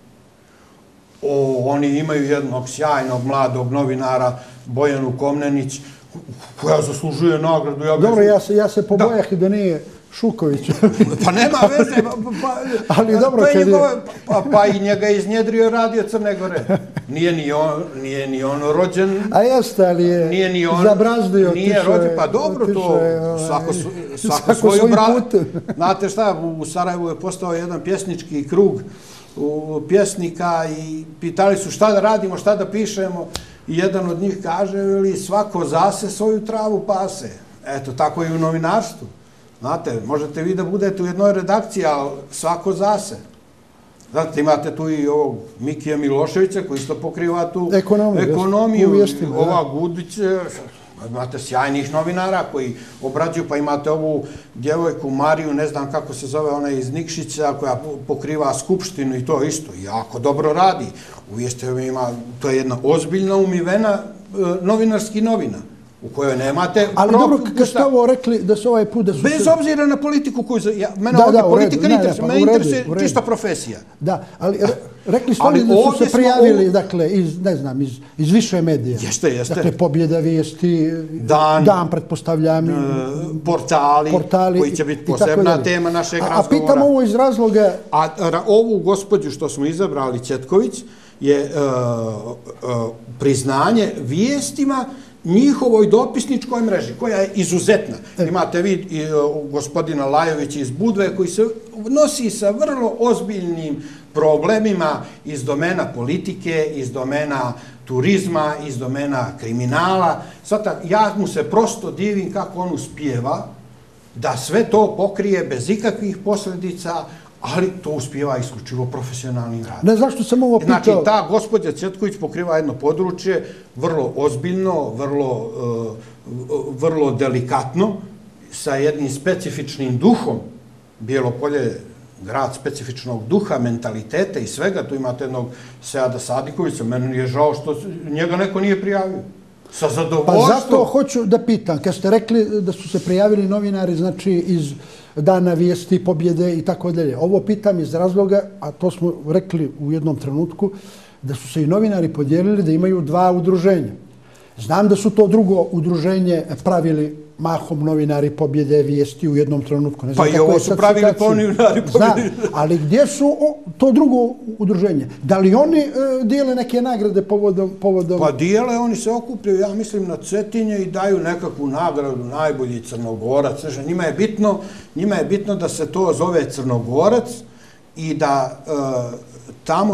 Oni imaju jednog sjajnog mladog novinara, Bojanu Komnenić, koja zaslužuje nagradu. Dobro, ja se pobojah da nije Šuković. Pa nema veze. Ali dobro, kad je... Pa i njega iznjedrio radio Crne Gore. Nije ni on rođen... A jeste, ali je zabrazdio. Nije rođen, pa dobro to. Svako svoju brazdu. Znate šta, u Sarajevu je postao jedan pjesnički krug pjesnika i pitali su šta da radimo, šta da pišemo i jedan od njih kaže svako zase svoju travu pase. Eto, tako i u novinarstvu. Znate, možete vi da budete u jednoj redakciji, ali svako zase. Znate, imate tu i ovog Mikija Miloševića koji isto pokriva tu ekonomiju. Ova Gudić, imate sjajnih novinara koji obrađuju, pa imate ovu djevojku Mariju, ne znam kako se zove, ona iz Nikšića, koja pokriva Skupštinu i to isto. Jako dobro radi. U Vijestovima, to je jedna ozbiljna, umivena novinarski novina u kojoj nemate... Ali dobro, kad ste ovo rekli da se ovaj put... Bez obzira na politiku koju... Mene ovdje politika ne interesuje, mene interesuje čista profesija. Da, ali rekli ste oni da su se prijavili, dakle, iz, ne znam, iz više medija. Jeste, jeste. Dakle, Pobjeda, Vijesti, Dan, pretpostavljam. Portali, koji će biti posebna tema našeg razgovora. A pitam ovo iz razloga... A ovu gospođu što smo izabrali, Cetković, je priznanje vijestima njihovoj dopisničkoj mreži, koja je izuzetna. Imate vi gospodina Lajovića iz Budve, koji se nosi sa vrlo ozbiljnim problemima iz domena politike, iz domena turizma, iz domena kriminala. Ja mu se prosto divim kako on uspijeva da sve to pokrije bez ikakvih posljedica, ali to uspijeva isključivo profesionalnim radom. Ne, zašto sam ovo pitao? Znači, ta gospođa Cvjetković pokriva jedno područje vrlo ozbiljno, vrlo, vrlo delikatno, sa jednim specifičnim duhom. Bijelo Polje je grad specifičnog duha, mentaliteta i svega. Tu imate jednog Seada Sadikovića, meni je žao što njega neko nije prijavio. Sa zadovoljstvom. Pa zato hoću da pitam, kad ste rekli da su se prijavili novinari, znači iz Dana vijesti, pobjede i tako dalje. Ovo pitam iz razloga, a to smo rekli u jednom trenutku, da su se i novinari podijelili da imaju dva udruženja. Znam da su to drugo udruženje pravili mahom novinari pobjede, vijesti u jednom trenutku. Pa i ovo su pravili po novinari pobjede. Znam, ali gdje su to drugo udruženje? Da li oni dijele neke nagrade povodom... Pa dijele, oni se okupljaju, ja mislim, na Cetinje i daju nekakvu nagradu najbolji Crnogorac. Njima je bitno, njima je bitno da se to zove Crnogorac i da tamo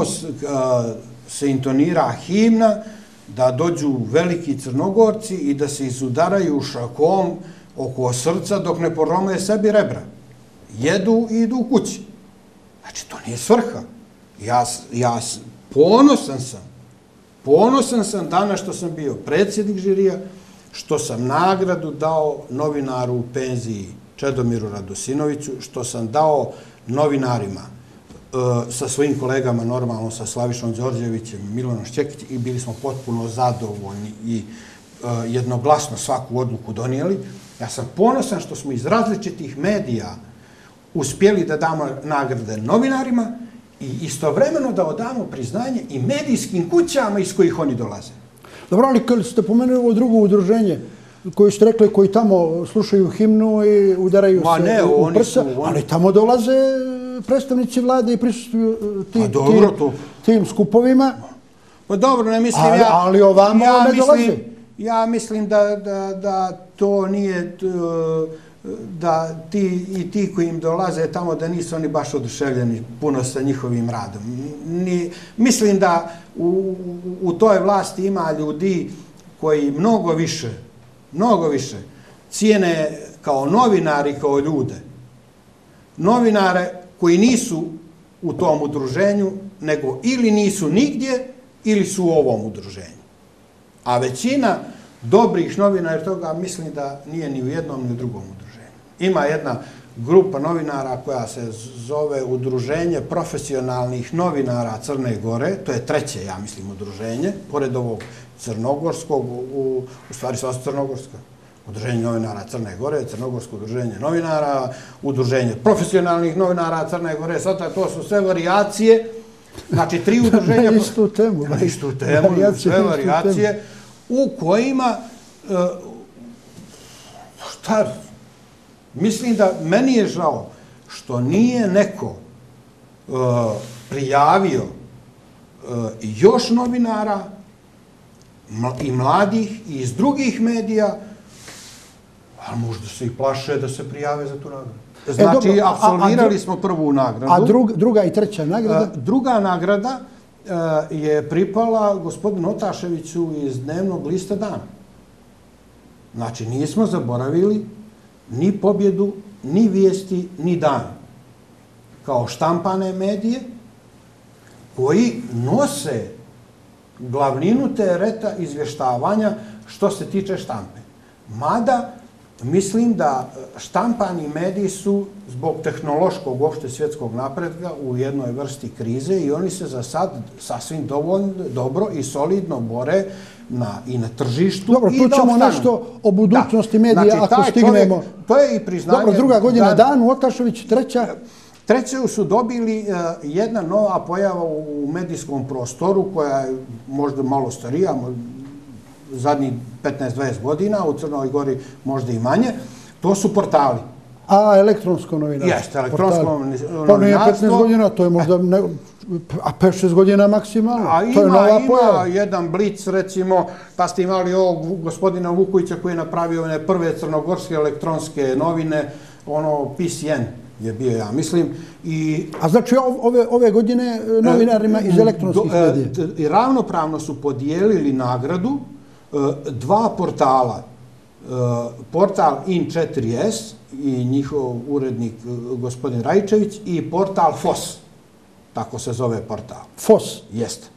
se intonira himna, da dođu veliki Crnogorci i da se izudaraju šakom oko srca dok ne porome sebi rebra. Jedu i idu u kući. Znači, to nije svrha. Ja, ja ponosan sam, ponosan sam danas što sam bio predsjednik žirija, što sam nagradu dao novinaru u penziji Čedomiru Radosinoviću, što sam dao novinarima sa svojim kolegama, normalno sa Slavišom Đorđevićem, Milanom Šćekićem, i bili smo potpuno zadovoljni i jednoglasno svaku odluku donijeli. Ja sam ponosan što smo iz različitih medija uspjeli da damo nagrade novinarima i istovremeno da odamo priznanje i medijskim kućama iz kojih oni dolaze. Dobro, ali kad ste pomenuli ovo drugo udruženje, koji ste rekli, koji tamo slušaju himnu i udaraju se u prsa, ali tamo dolaze predstavnici vlade i prisustvuju tim skupovima. Pa dobro, ne mislim ja... Ali ovamo ne dolaze. Ja mislim da to nije... da ti i ti koji im dolaze tamo da nisu oni baš oduševljeni puno sa njihovim radom. Mislim da u toj vlasti ima ljudi koji mnogo više, mnogo više cijene kao novinari, kao ljude. Novinare koji nisu u tom udruženju, nego ili nisu nigdje, ili su u ovom udruženju. A većina dobrih novinara toga mislim da nije ni u jednom ni u drugom udruženju. Ima jedna grupa novinara koja se zove Udruženje profesionalnih novinara Crne Gore, to je treće, ja mislim, udruženje, pored ovog crnogorskog, u stvari sva su crnogorska. Udruženje novinara Crne Gore, Crnogorsko udruženje novinara, Udruženje profesionalnih novinara Crne Gore, sada to su sve varijacije, znači tri udruženja... Na istu temu. Na istu temu, sve varijacije, u kojima, šta, mislim da meni je žao što nije neko prijavio još novinara i mladih i iz drugih medija, ali možda se i plaše da se prijave za tu nagradu. Znači, apsolvirali smo prvu nagradu. A druga i treća nagrada? Druga nagrada je pripala gospodinu Otaševiću iz dnevnog lista Dan. Znači, nismo zaboravili ni Pobjedu, ni Vijesti, ni Dan. Kao štampane medije koji nose glavninu tereta izvještavanja što se tiče štampe. Mada, mislim da štampani mediji su zbog tehnološkog opšte svjetskog napretka u jednoj vrsti krize i oni se za sad sasvim dovoljno dobro i solidno bore i na tržištu. Dobro, tu ćemo nešto o budućnosti medija ako stignemo. To je i priznanje... Dobro, druga godina Dan, Otašević, treća... Treće su dobili jedna nova pojava u medijskom prostoru koja je možda malo starija, zadnjih petnaest do dvadeset godina, u Crnoj Gori možda i manje. To su portali. A elektronsko novinarstvo? Jeste, elektronsko novinarstvo. Pa nije petnaest godina, to je možda a pet šest godina maksimalno. To je nova pojava. Ima jedan Blic, recimo, pa ste imali ovog gospodina Vukovića koji je napravio one prve crnogorske elektronske novine, ono P C N je bio, ja mislim. A znači ove godine novinarima iz elektronskih medija? Ravnopravno su podijelili nagradu dva portala. Portal In četiri S i njihov urednik gospodin Rajčević i portal F O S. Tako se zove portal. F O S? Jeste.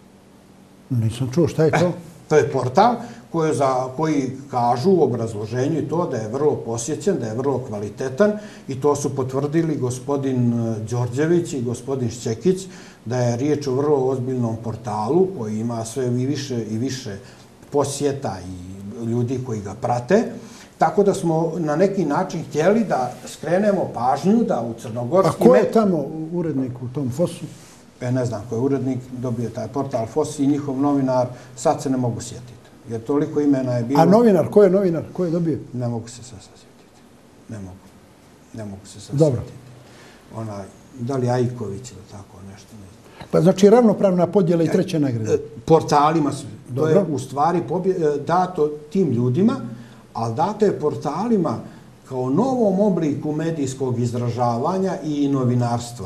Nisam čuo, šta je to? To je portal koji, za, koji kažu u obrazloženju to da je vrlo posjećen, da je vrlo kvalitetan i to su potvrdili gospodin Đorđević i gospodin Šćekić, da je riječ o vrlo ozbiljnom portalu koji ima sve i više i više posjeta i ljudi koji ga prate. Tako da smo na neki način htjeli da skrenemo pažnju da u crnogorskim... A ko je tamo urednik u tom F O S-u? E, ne znam ko je urednik, dobio taj portal F O S i njihov novinar, sad se ne mogu sjetiti. Jer toliko imena je bilo... A novinar, ko je novinar? Ko je dobio? Ne mogu se sad sjetiti. Ne mogu. Ne mogu se sad Dobro. sjetiti. Onaj, da li Ajković ili tako nešto, ne znam. Pa znači ravnopravna podjela i treće nagrade? Portalima su. To je Dobro. u stvari pobje- dato tim ljudima, ali dato je portalima kao novom obliku medijskog izražavanja i novinarstva.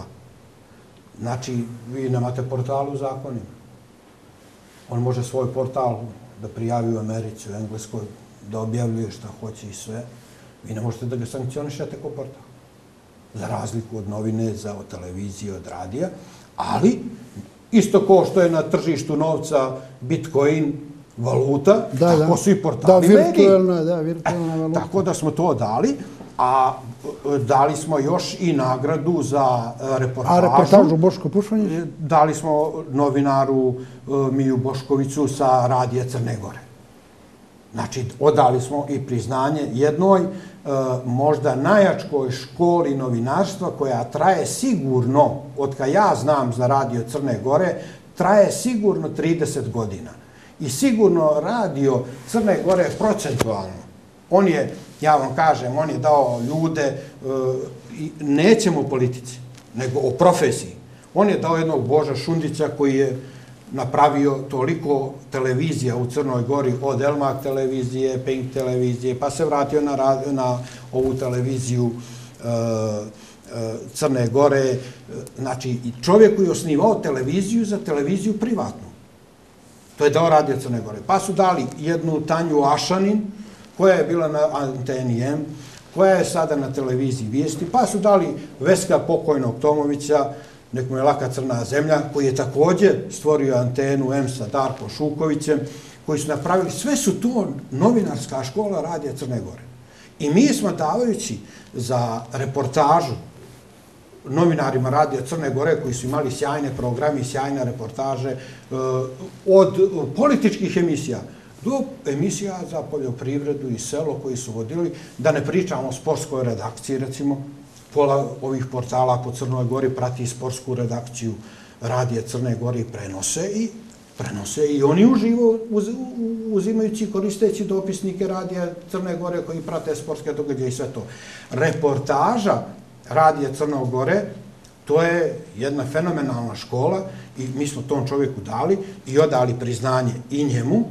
Znači, vi nemate portal u zakonima. On može svoj portal da prijavi u Americi, u Engleskoj, da objavljuje šta hoće i sve. Vi ne možete da ga sankcionišete kao portal. Za razliku od novine, za od televizije, od radija. Ali, isto kao što je na tržištu novca Bitcoin valuta, Da, tako da. su i portali Da, mediji. virtualna, da, virtualna valuta. Tako da smo to dali, a e, dali smo još i nagradu za e, reportažu. A reportažu Boško Pušanić? E, Dali smo novinaru e, Miju Boškoviću sa Radija Crne Gore. Znači, odali smo i priznanje jednoj e, možda najjačkoj školi novinarstva koja traje sigurno, od kad ja znam za Radio Crne Gore, traje sigurno trideset godina. I sigurno Radio Crne Gore procentualno. On je, ja vam kažem, on je dao ljude, e, i nećemo o politici, nego o profesiji. On je dao jednog Boža Šundića koji je napravio toliko televizija u Crnoj Gori, od Elmak televizije, Pink televizije, pa se vratio na, rad, na ovu televiziju e, e, Crne Gore. Znači, čovjek koji je osnivao televiziju za televiziju privatnu. To je dao Radio Crne Gore. Pa su dali jednu Tanju Ašanin, koja je bila na anteni M, koja je sada na televiziji Vijesti, pa su dali Veska pokojnog Tomovića, nek mu je laka crna zemlja, koji je također stvorio antenu M sa Darko Šukovićem, koji su napravili, sve su to novinarska škola Radija Crne Gore. I mi smo davajući za reportažu novinarima Radija Crne Gore, koji su imali sjajne programe i sjajne reportaže, od političkih emisija do emisija za poljoprivredu i selo koji su vodili, da ne pričamo o sportskoj redakciji, recimo, pola ovih portala po Crnoj Gori prati sportsku redakciju Radija Crne Gore i prenose i prenose i oni uživo uz, uzimajući, koristeći dopisnike Radija Crne Gore koji prate sportske događaje i sve to. Reportaža Radija Crne Gore, to je jedna fenomenalna škola i mi smo tom čovjeku dali i odali priznanje i njemu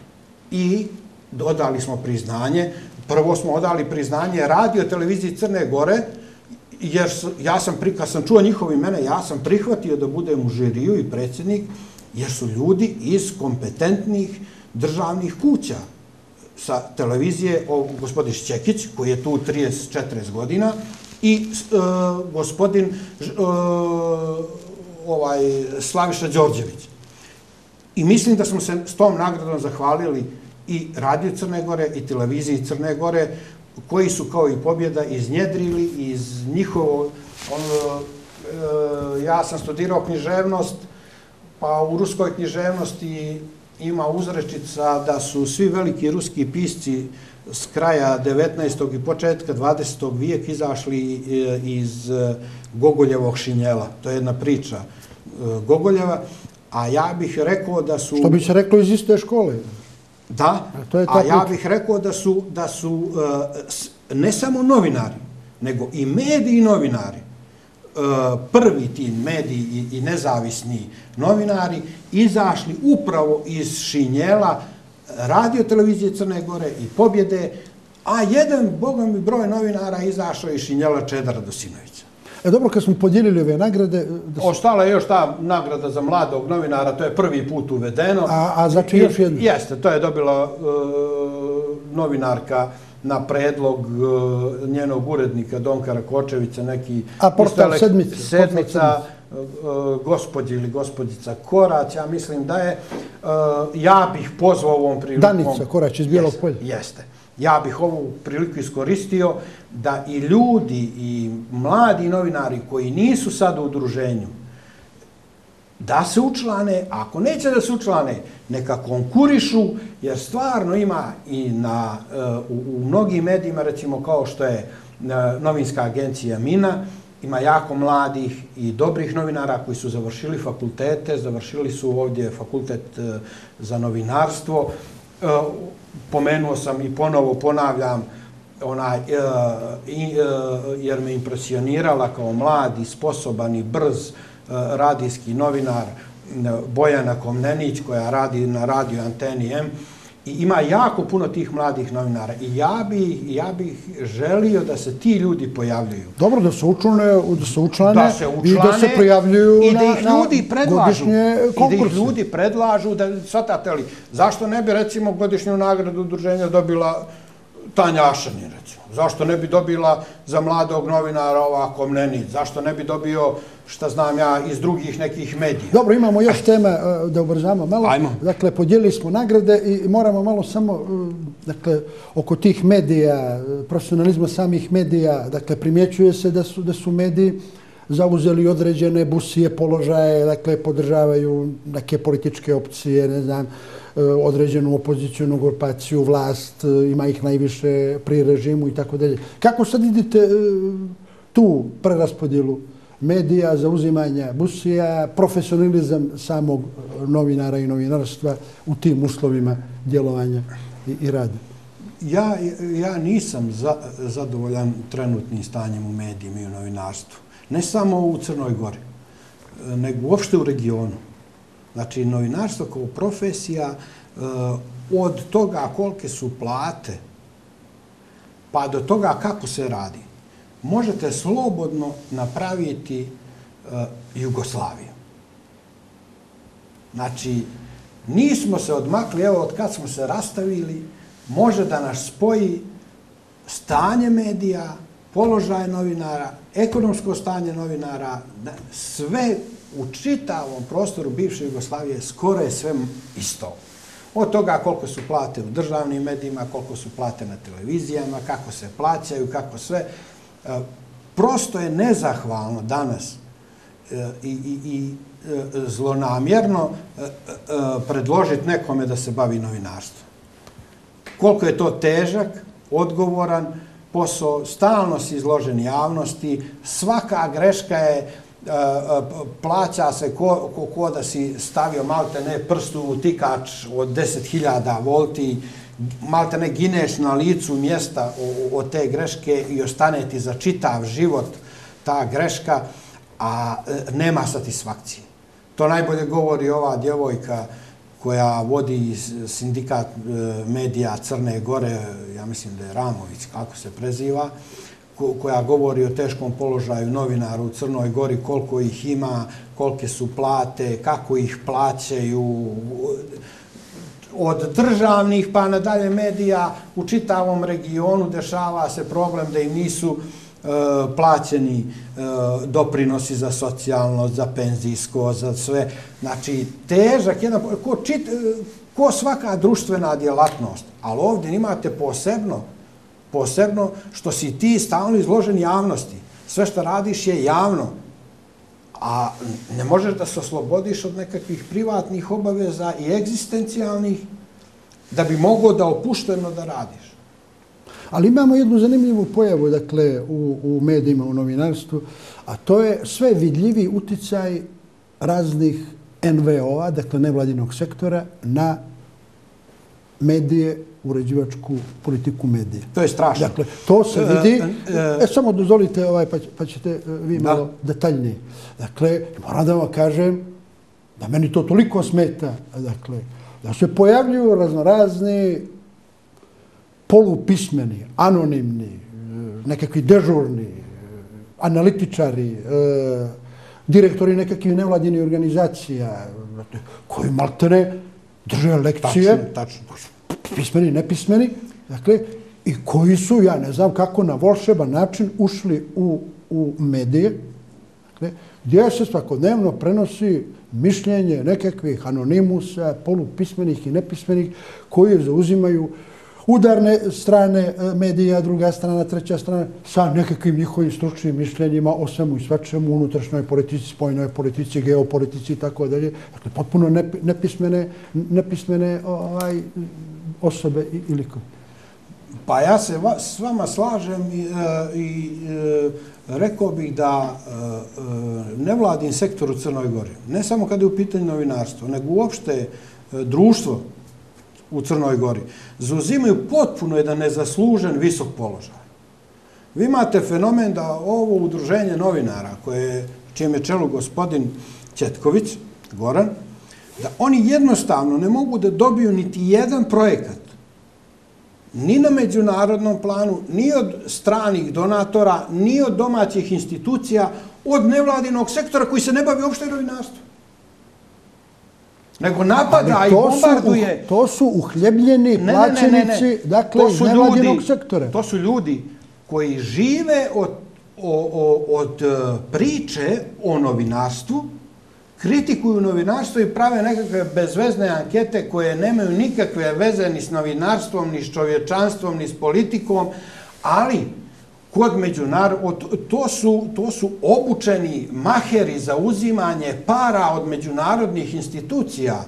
i odali smo priznanje. Prvo smo odali priznanje Radio televiziji Crne Gore, jer ja sam, kad sam čuo njihove imena, ja sam prihvatio da budem u žiriju i predsjednik, jer su ljudi iz kompetentnih državnih kuća sa televizije, o, gospodin Šćekić, koji je tu trideset četrdeset godina, i e, gospodin e, ovaj, Slaviša Đorđević. I mislim da smo se s tom nagradom zahvalili i Radio Crne Gore i televiziji Crne Gore, koji su kao i pobjeda iznjedrili iz njihovo... On, e, ja sam studirao književnost, pa u ruskoj književnosti ima uzrečica da su svi veliki ruski pisci s kraja devetnaestog i početka dvadesetog vijeka izašli iz Gogoljevog šinjela. To je jedna priča Gogoljeva, a ja bih rekao da su... Što bi se reklo iz iste škole? Da, a, a ja bih rekao da su, da su ne samo novinari, nego i mediji i novinari, prvi ti mediji i nezavisni novinari izašli upravo iz šinjela Radio televizije Crne Gore i pobjede, a jedan, boga mi, broj novinara izašao iz šinjela Čedara Dosinovića. E dobro, kad smo podijelili ove nagrade... Da su... Ostala je još ta nagrada za mladog novinara, to je prvi put uvedeno. A, a znači još jedna? Jeste, to je dobila uh, novinarka na predlog njenog urednika Donka Rakočevića, neki... A portal Sedmica? Sedmica, gospođi ili gospođica Korać, ja mislim da je... Ja bih pozvao ovom prilikom... Danica Korać iz Bijelog Polja. Jeste. Ja bih ovu priliku iskoristio da i ljudi i mladi novinari koji nisu sad u udruženju da se učlane, ako neće da se učlane, neka konkurišu, jer stvarno ima i na, u, u mnogim medijima, recimo kao što je novinska agencija Mina, ima jako mladih i dobrih novinara koji su završili fakultete, završili su ovdje fakultet za novinarstvo. Pomenuo sam i ponovo ponavljam, onaj, jer me impresionirala kao mladi, sposoban i brz radijski novinar Bojana Komnenić, koja radi na radio Anteni M. I ima jako puno tih mladih novinara i ja bih, ja bih želio da se ti ljudi pojavljuju. Dobro, da se učlane, da se učlane, da se učlane i da se pojavljuju i da ih na, ljudi predlažu. I da ih ljudi predlažu, da, shvatate li, zašto ne bi recimo godišnju nagradu udruženja dobila Tanja Ašanin, recimo? Zašto ne bi dobila za mladog novinara ova Komnenić? Zašto ne bi dobio, šta znam ja, iz drugih nekih medija? Dobro, imamo još tema da ubrzamo malo. Ajmo. Dakle, podijelili smo nagrade i moramo malo samo, dakle, oko tih medija, profesionalizma samih medija, dakle, primjećuje se da su, da su mediji zauzeli određene busije položaje, dakle, podržavaju neke političke opcije, ne znam, određenu opozicijonu grupaciju, vlast, ima ih najviše pri režimu i tako dalje. Kako sad vidite tu preraspodjelu medija, zauzimanja busija, profesionalizam samog novinara i novinarstva u tim uslovima djelovanja i, i rada? Ja, ja nisam za, zadovoljan trenutnim stanjem u medijima i u novinarstvu. Ne samo u Crnoj Gori, nego uopšte u regionu. Znači, novinarstvo kao profesija, od toga kolike su plate, pa do toga kako se radi, možete slobodno napraviti Jugoslaviju. Znači, nismo se odmakli, evo, od kad smo se rastavili, može da nas spoji stanje medija, položaj novinara, ekonomsko stanje novinara, sve u čitavom prostoru bivše Jugoslavije skoro je sve isto. Od toga koliko su plate u državnim medijima, koliko su plate na televizijama, kako se plaćaju, kako sve. Prosto je nezahvalno danas i, i, i zlonamjerno predložiti nekome da se bavi novinarstvom. Koliko je to težak, odgovoran posao, stalno si izložen javnosti, svaka greška je, plaća se ko, ko, ko da si stavio malte ne prstu u tikač od deset hiljada volti, malte ne gineš na licu mjesta od te greške i ostane ti za čitav život ta greška, a nema satisfakcije. To najbolje govori ova djevojka koja vodi sindikat medija Crne Gore, ja mislim da je Ramović, kako se preziva, koja govori o teškom položaju novinara u Crnoj Gori, koliko ih ima, kolike su plate, kako ih plaćaju, od državnih pa nadalje medija u čitavom regionu dešava se problem da im nisu e, plaćeni e, doprinosi za socijalno, za penzijsko, za sve. Znači, težak, jedan, ko, čit, ko svaka društvena djelatnost, ali ovdje imate posebno, posebno što si ti stalno izložen javnosti. Sve što radiš je javno, a ne možeš da se oslobodiš od nekakvih privatnih obaveza i egzistencijalnih da bi mogao da opušteno da radiš. Ali imamo jednu zanimljivu pojavu, dakle, u, u medijima, u novinarstvu, a to je sve vidljivi uticaj raznih en ve o-a, dakle, nevladinog sektora, na medije, uređivačku politiku medija. To je strašno. Dakle, to se vidi. E, samo dozvolite, ovaj, pa, pa ćete vi malo da. detaljnije. Dakle, moram da vam kažem da meni to toliko smeta, dakle, da se pojavljuju raznorazni polupismeni, anonimni, nekakvi dežurni, analitičari, direktori nekakvih nevladinih organizacija, koji maltene drže lekcije, tačno, tačno. pismeni, nepismeni, dakle, i koji su, ja ne znam kako, na volšeban način ušli u, u medije, dakle, gdje se svakodnevno prenosi mišljenje nekakvih anonimusa, polupismenih i nepismenih, koji zauzimaju udarne strane medija, druga strana, treća strana, sa nekakvim njihovim stručnim mišljenjima o svemu i svačemu, unutrašnjoj politici, spoljnoj politici, geopolitici i tako dalje. Dakle, potpuno nepismene, nepismene ovaj, osobe i likovi. Pa ja se s vama slažem i, i rekao bih da nevladin sektor u Crnoj Gori, ne samo kada je u pitanju novinarstvo, nego uopšte društvo u Crnoj Gori, zauzimaju potpuno jedan nezaslužen visok položaj. Vi imate fenomen da ovo udruženje novinara, koje, čijem je čelu gospodin Ćetković, Goran, da oni jednostavno ne mogu da dobiju niti jedan projekat, ni na međunarodnom planu, ni od stranih donatora, ni od domaćih institucija, od nevladinog sektora koji se ne bavi uopšte novinarstvom. Nego napada i bombarduje. To su uhljebljeni plaćenici, dakle, iz nevladinog sektora. To su ljudi koji žive od priče o novinarstvu, kritikuju novinarstvo i prave nekakve bezvezne ankete koje nemaju nikakve veze ni s novinarstvom, ni s čovječanstvom, ni s politikom, ali kod međunarodnog, to su, to su obučeni maheri za uzimanje para od međunarodnih institucija.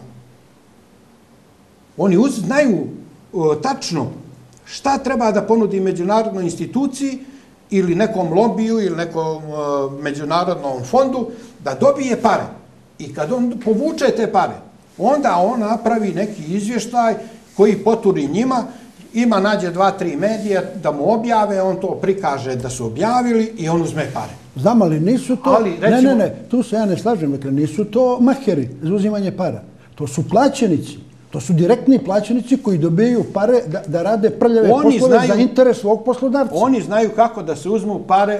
Oni znaju tačno šta treba da ponudi međunarodnoj instituciji ili nekom lobiju ili nekom međunarodnom fondu da dobije pare. I kad on povuče te pare, onda on napravi neki izvještaj koji poturi njima, ima, nađe dva, tri medija da mu objave, on to prikaže da su objavili i on uzme pare. Znam, ali nisu to... Ne, ne, ne, tu se ja ne slažem, dakle, nisu to maheri za uzimanje para. To su plaćenici. To su direktni plaćenici koji dobijaju pare da rade prljave poslove za interes svog poslodavca. Oni znaju kako da se uzmu pare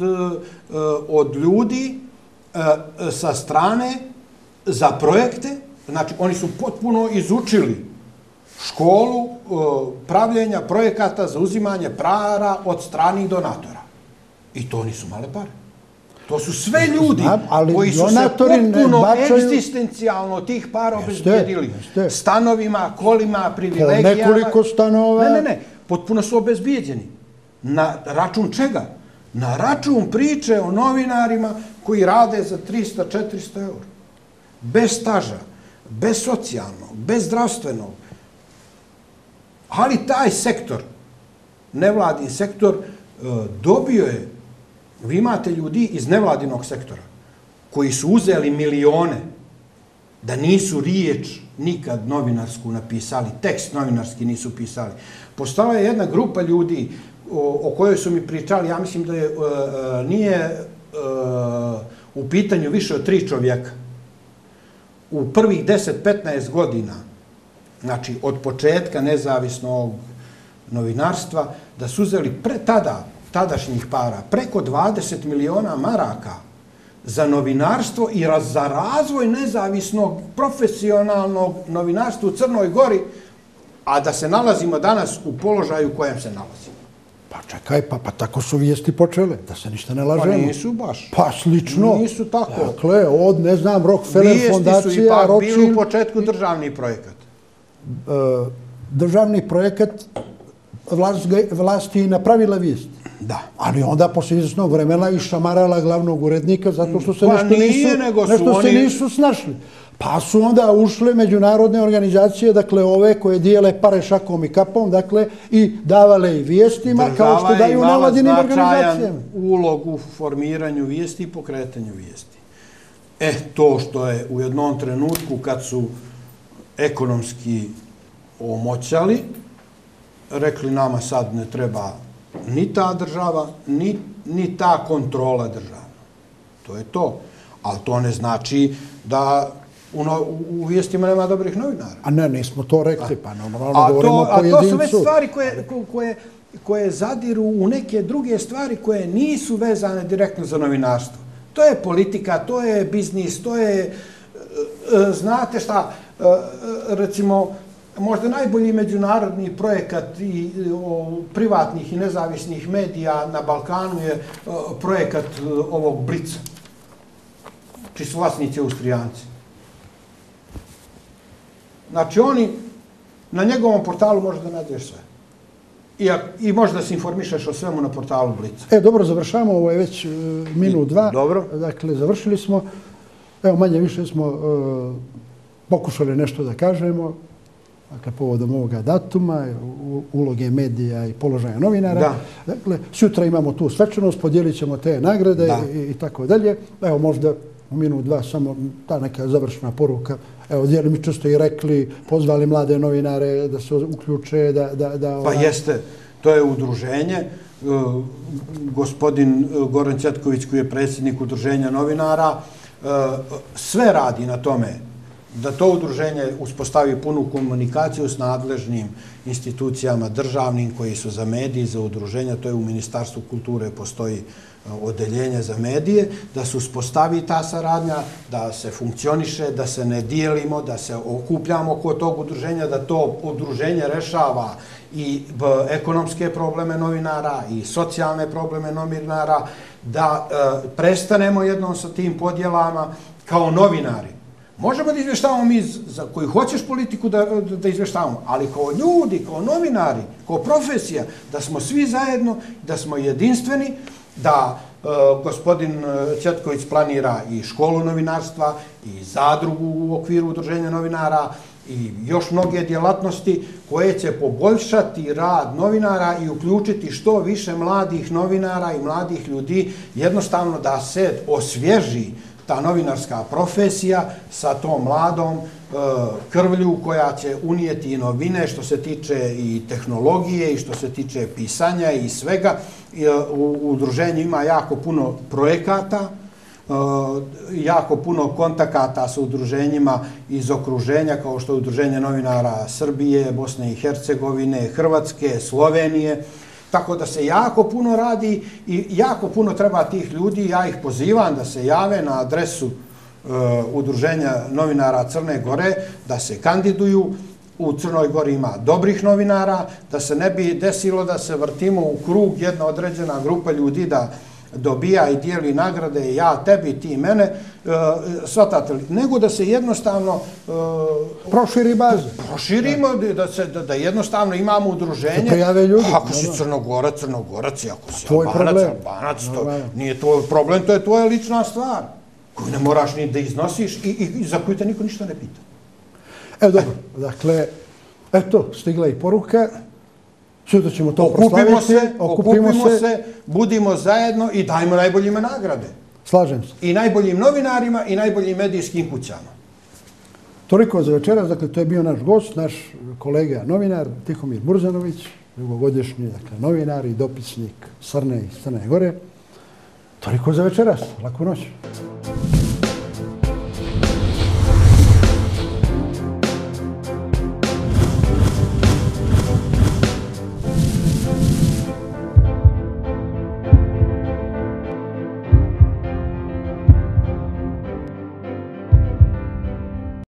od ljudi sa strane za projekte. Znači, oni su potpuno izučili školu pravljenja projekata za uzimanje para od stranih donatora. I to nisu male pare. To su sve ljudi koji su se potpuno egzistencijalno tih para obezbijedili. Stanovima, kolima, privilegijama. Po nekoliko stanova. Ne, ne, ne. Potpuno su obezbijeđeni. Na račun čega? Na račun priče o novinarima koji rade za trista do četiristo eura. Bez staža, bez socijalnog, bez zdravstvenog. Ali taj sektor, nevladin sektor, dobio je, vi imate ljudi iz nevladinog sektora koji su uzeli milione da nisu riječ nikad novinarsku napisali, tekst novinarski nisu pisali. Postala je jedna grupa ljudi o kojoj su mi pričali, ja mislim da nije u pitanju više od tri čovjeka. U prvih deset do petnaest godina, znači od početka nezavisnog novinarstva, da su uzeli pre tada, tadašnjih para, preko dvadeset miliona maraka za novinarstvo i za razvoj nezavisnog profesionalnog novinarstva u Crnoj Gori, a da se nalazimo danas u položaju u kojem se nalazimo. Pa čekaj, pa, pa tako su vijesti počele, da se ništa ne lažemo. Pa nisu baš. Pa slično. Nisu tako. Dakle, od, ne znam, Rockefeller fondacija, Vijesti su ipak bili u početku državni projekat. Državni projekat vlast je napravila vijest. Da. Ali onda posle izvjesnog vremena išamarala glavnog urednika zato što se pa nešto, nije, nisu, nego su nešto oni... se nisu snašli. Pa su onda ušle međunarodne organizacije, dakle ove koje dijele pare šakom i kapom, dakle i davale i vijestima kao što daju nevladinim organizacijama. Država je imala značajan ulog u formiranju vijesti i pokretanju vijesti. E, to što je u jednom trenutku kad su ekonomski omoćali, rekli nama sad ne treba ni ta država, ni, ni ta kontrola država. To je to. Ali to ne znači da u, no, u vijestima nema dobrih novinara. A ne, nismo to rekli, pa normalno govorimo o pojedincu. A to su već stvari koje, koje, koje zadiru u neke druge stvari koje nisu vezane direktno za novinarstvo. To je politika, to je biznis, to je, znate šta, recimo, možda najbolji međunarodni projekat i, o, privatnih i nezavisnih medija na Balkanu je o, projekat o, ovog Blica, čiji su vlasnici Austrijanci. Znači, oni, na njegovom portalu možeš da nađeš sve. I, I možeš da se informišeš o svemu na portalu Blica. E, dobro, završamo, ovo je već uh, minut, dva. Dobro. Dakle, završili smo. Evo, manje više smo uh, pokušali nešto da kažemo, dakle, povodom ovoga datuma, u, uloge medija i položaja novinara. Da. Dakle, sutra imamo tu svečanost, podijelit ćemo te nagrade i, i tako dalje. Evo, možda u minut, dva, samo ta neka završna poruka. Evo, djelimično ste i rekli, pozvali mlade novinare da se uključe, da... da, da pa jeste, to je udruženje. Uh, gospodin Goran Cetković, koji je predsjednik udruženja novinara, uh, sve radi na tome da to udruženje uspostavi punu komunikaciju s nadležnim institucijama državnim koji su za mediji, za udruženja, to je u Ministarstvu kulture postoji odeljenje za medije, da se uspostavi ta saradnja, da se funkcioniše, da se ne dijelimo, da se okupljamo oko tog udruženja, da to udruženje rešava i ekonomske probleme novinara i socijalne probleme novinara, da e, prestanemo jednom sa tim podjelama kao novinari. Možemo da izvještavamo mi za koji hoćeš politiku da, da izvještavamo, ali kao ljudi, kao novinari, kao profesija, da smo svi zajedno, da smo jedinstveni, da e, gospodin Cetković planira i školu novinarstva i zadrugu u okviru udruženja novinara i još mnoge djelatnosti koje će poboljšati rad novinara i uključiti što više mladih novinara i mladih ljudi, jednostavno da se osvježi ta novinarska profesija sa tom mladom e, krvlju koja će unijeti i novine što se tiče i tehnologije i što se tiče pisanja i svega. I, e, u, u udruženju ima jako puno projekata, e, jako puno kontakata sa udruženjima iz okruženja kao što je Udruženje novinara Srbije, Bosne i Hercegovine, Hrvatske, Slovenije. Tako da se jako puno radi i jako puno treba tih ljudi. Ja ih pozivam da se jave na adresu uh, Udruženja novinara Crne Gore, da se kandiduju. U Crnoj Gori ima dobrih novinara, da se ne bi desilo da se vrtimo u krug, jedna određena grupa ljudi da dobija i dijeli nagrade, ja tebi, ti mene, uh, shvatate li, nego da se jednostavno uh, proširi baze. Proširimo, da, se, da, da jednostavno imamo udruženje. Da prijave ljudi. Ako si Crnogorac, Crnogorac, ako si tvoj Albanac, problem. Albanac, to nije tvoj problem, to je tvoja lična stvar, koju ne moraš ni da iznosiš i, i, i za koju te niko ništa ne pita. Evo dobro, dakle, eto, stigla i poruka. Sutra ćemo to okupimo proslaviti. Se, okupimo, okupimo se, se, budimo zajedno i dajmo najboljima nagrade. Slažem se. I najboljim novinarima i najboljim medijskim kućama. Toliko za večeras, dakle, to je bio naš gost, naš kolega novinar Tihomir Burzanović, dugogodišnji, dakle, novinar i dopisnik Srne i Crne Gore. Toliko za večeras. Laku noć.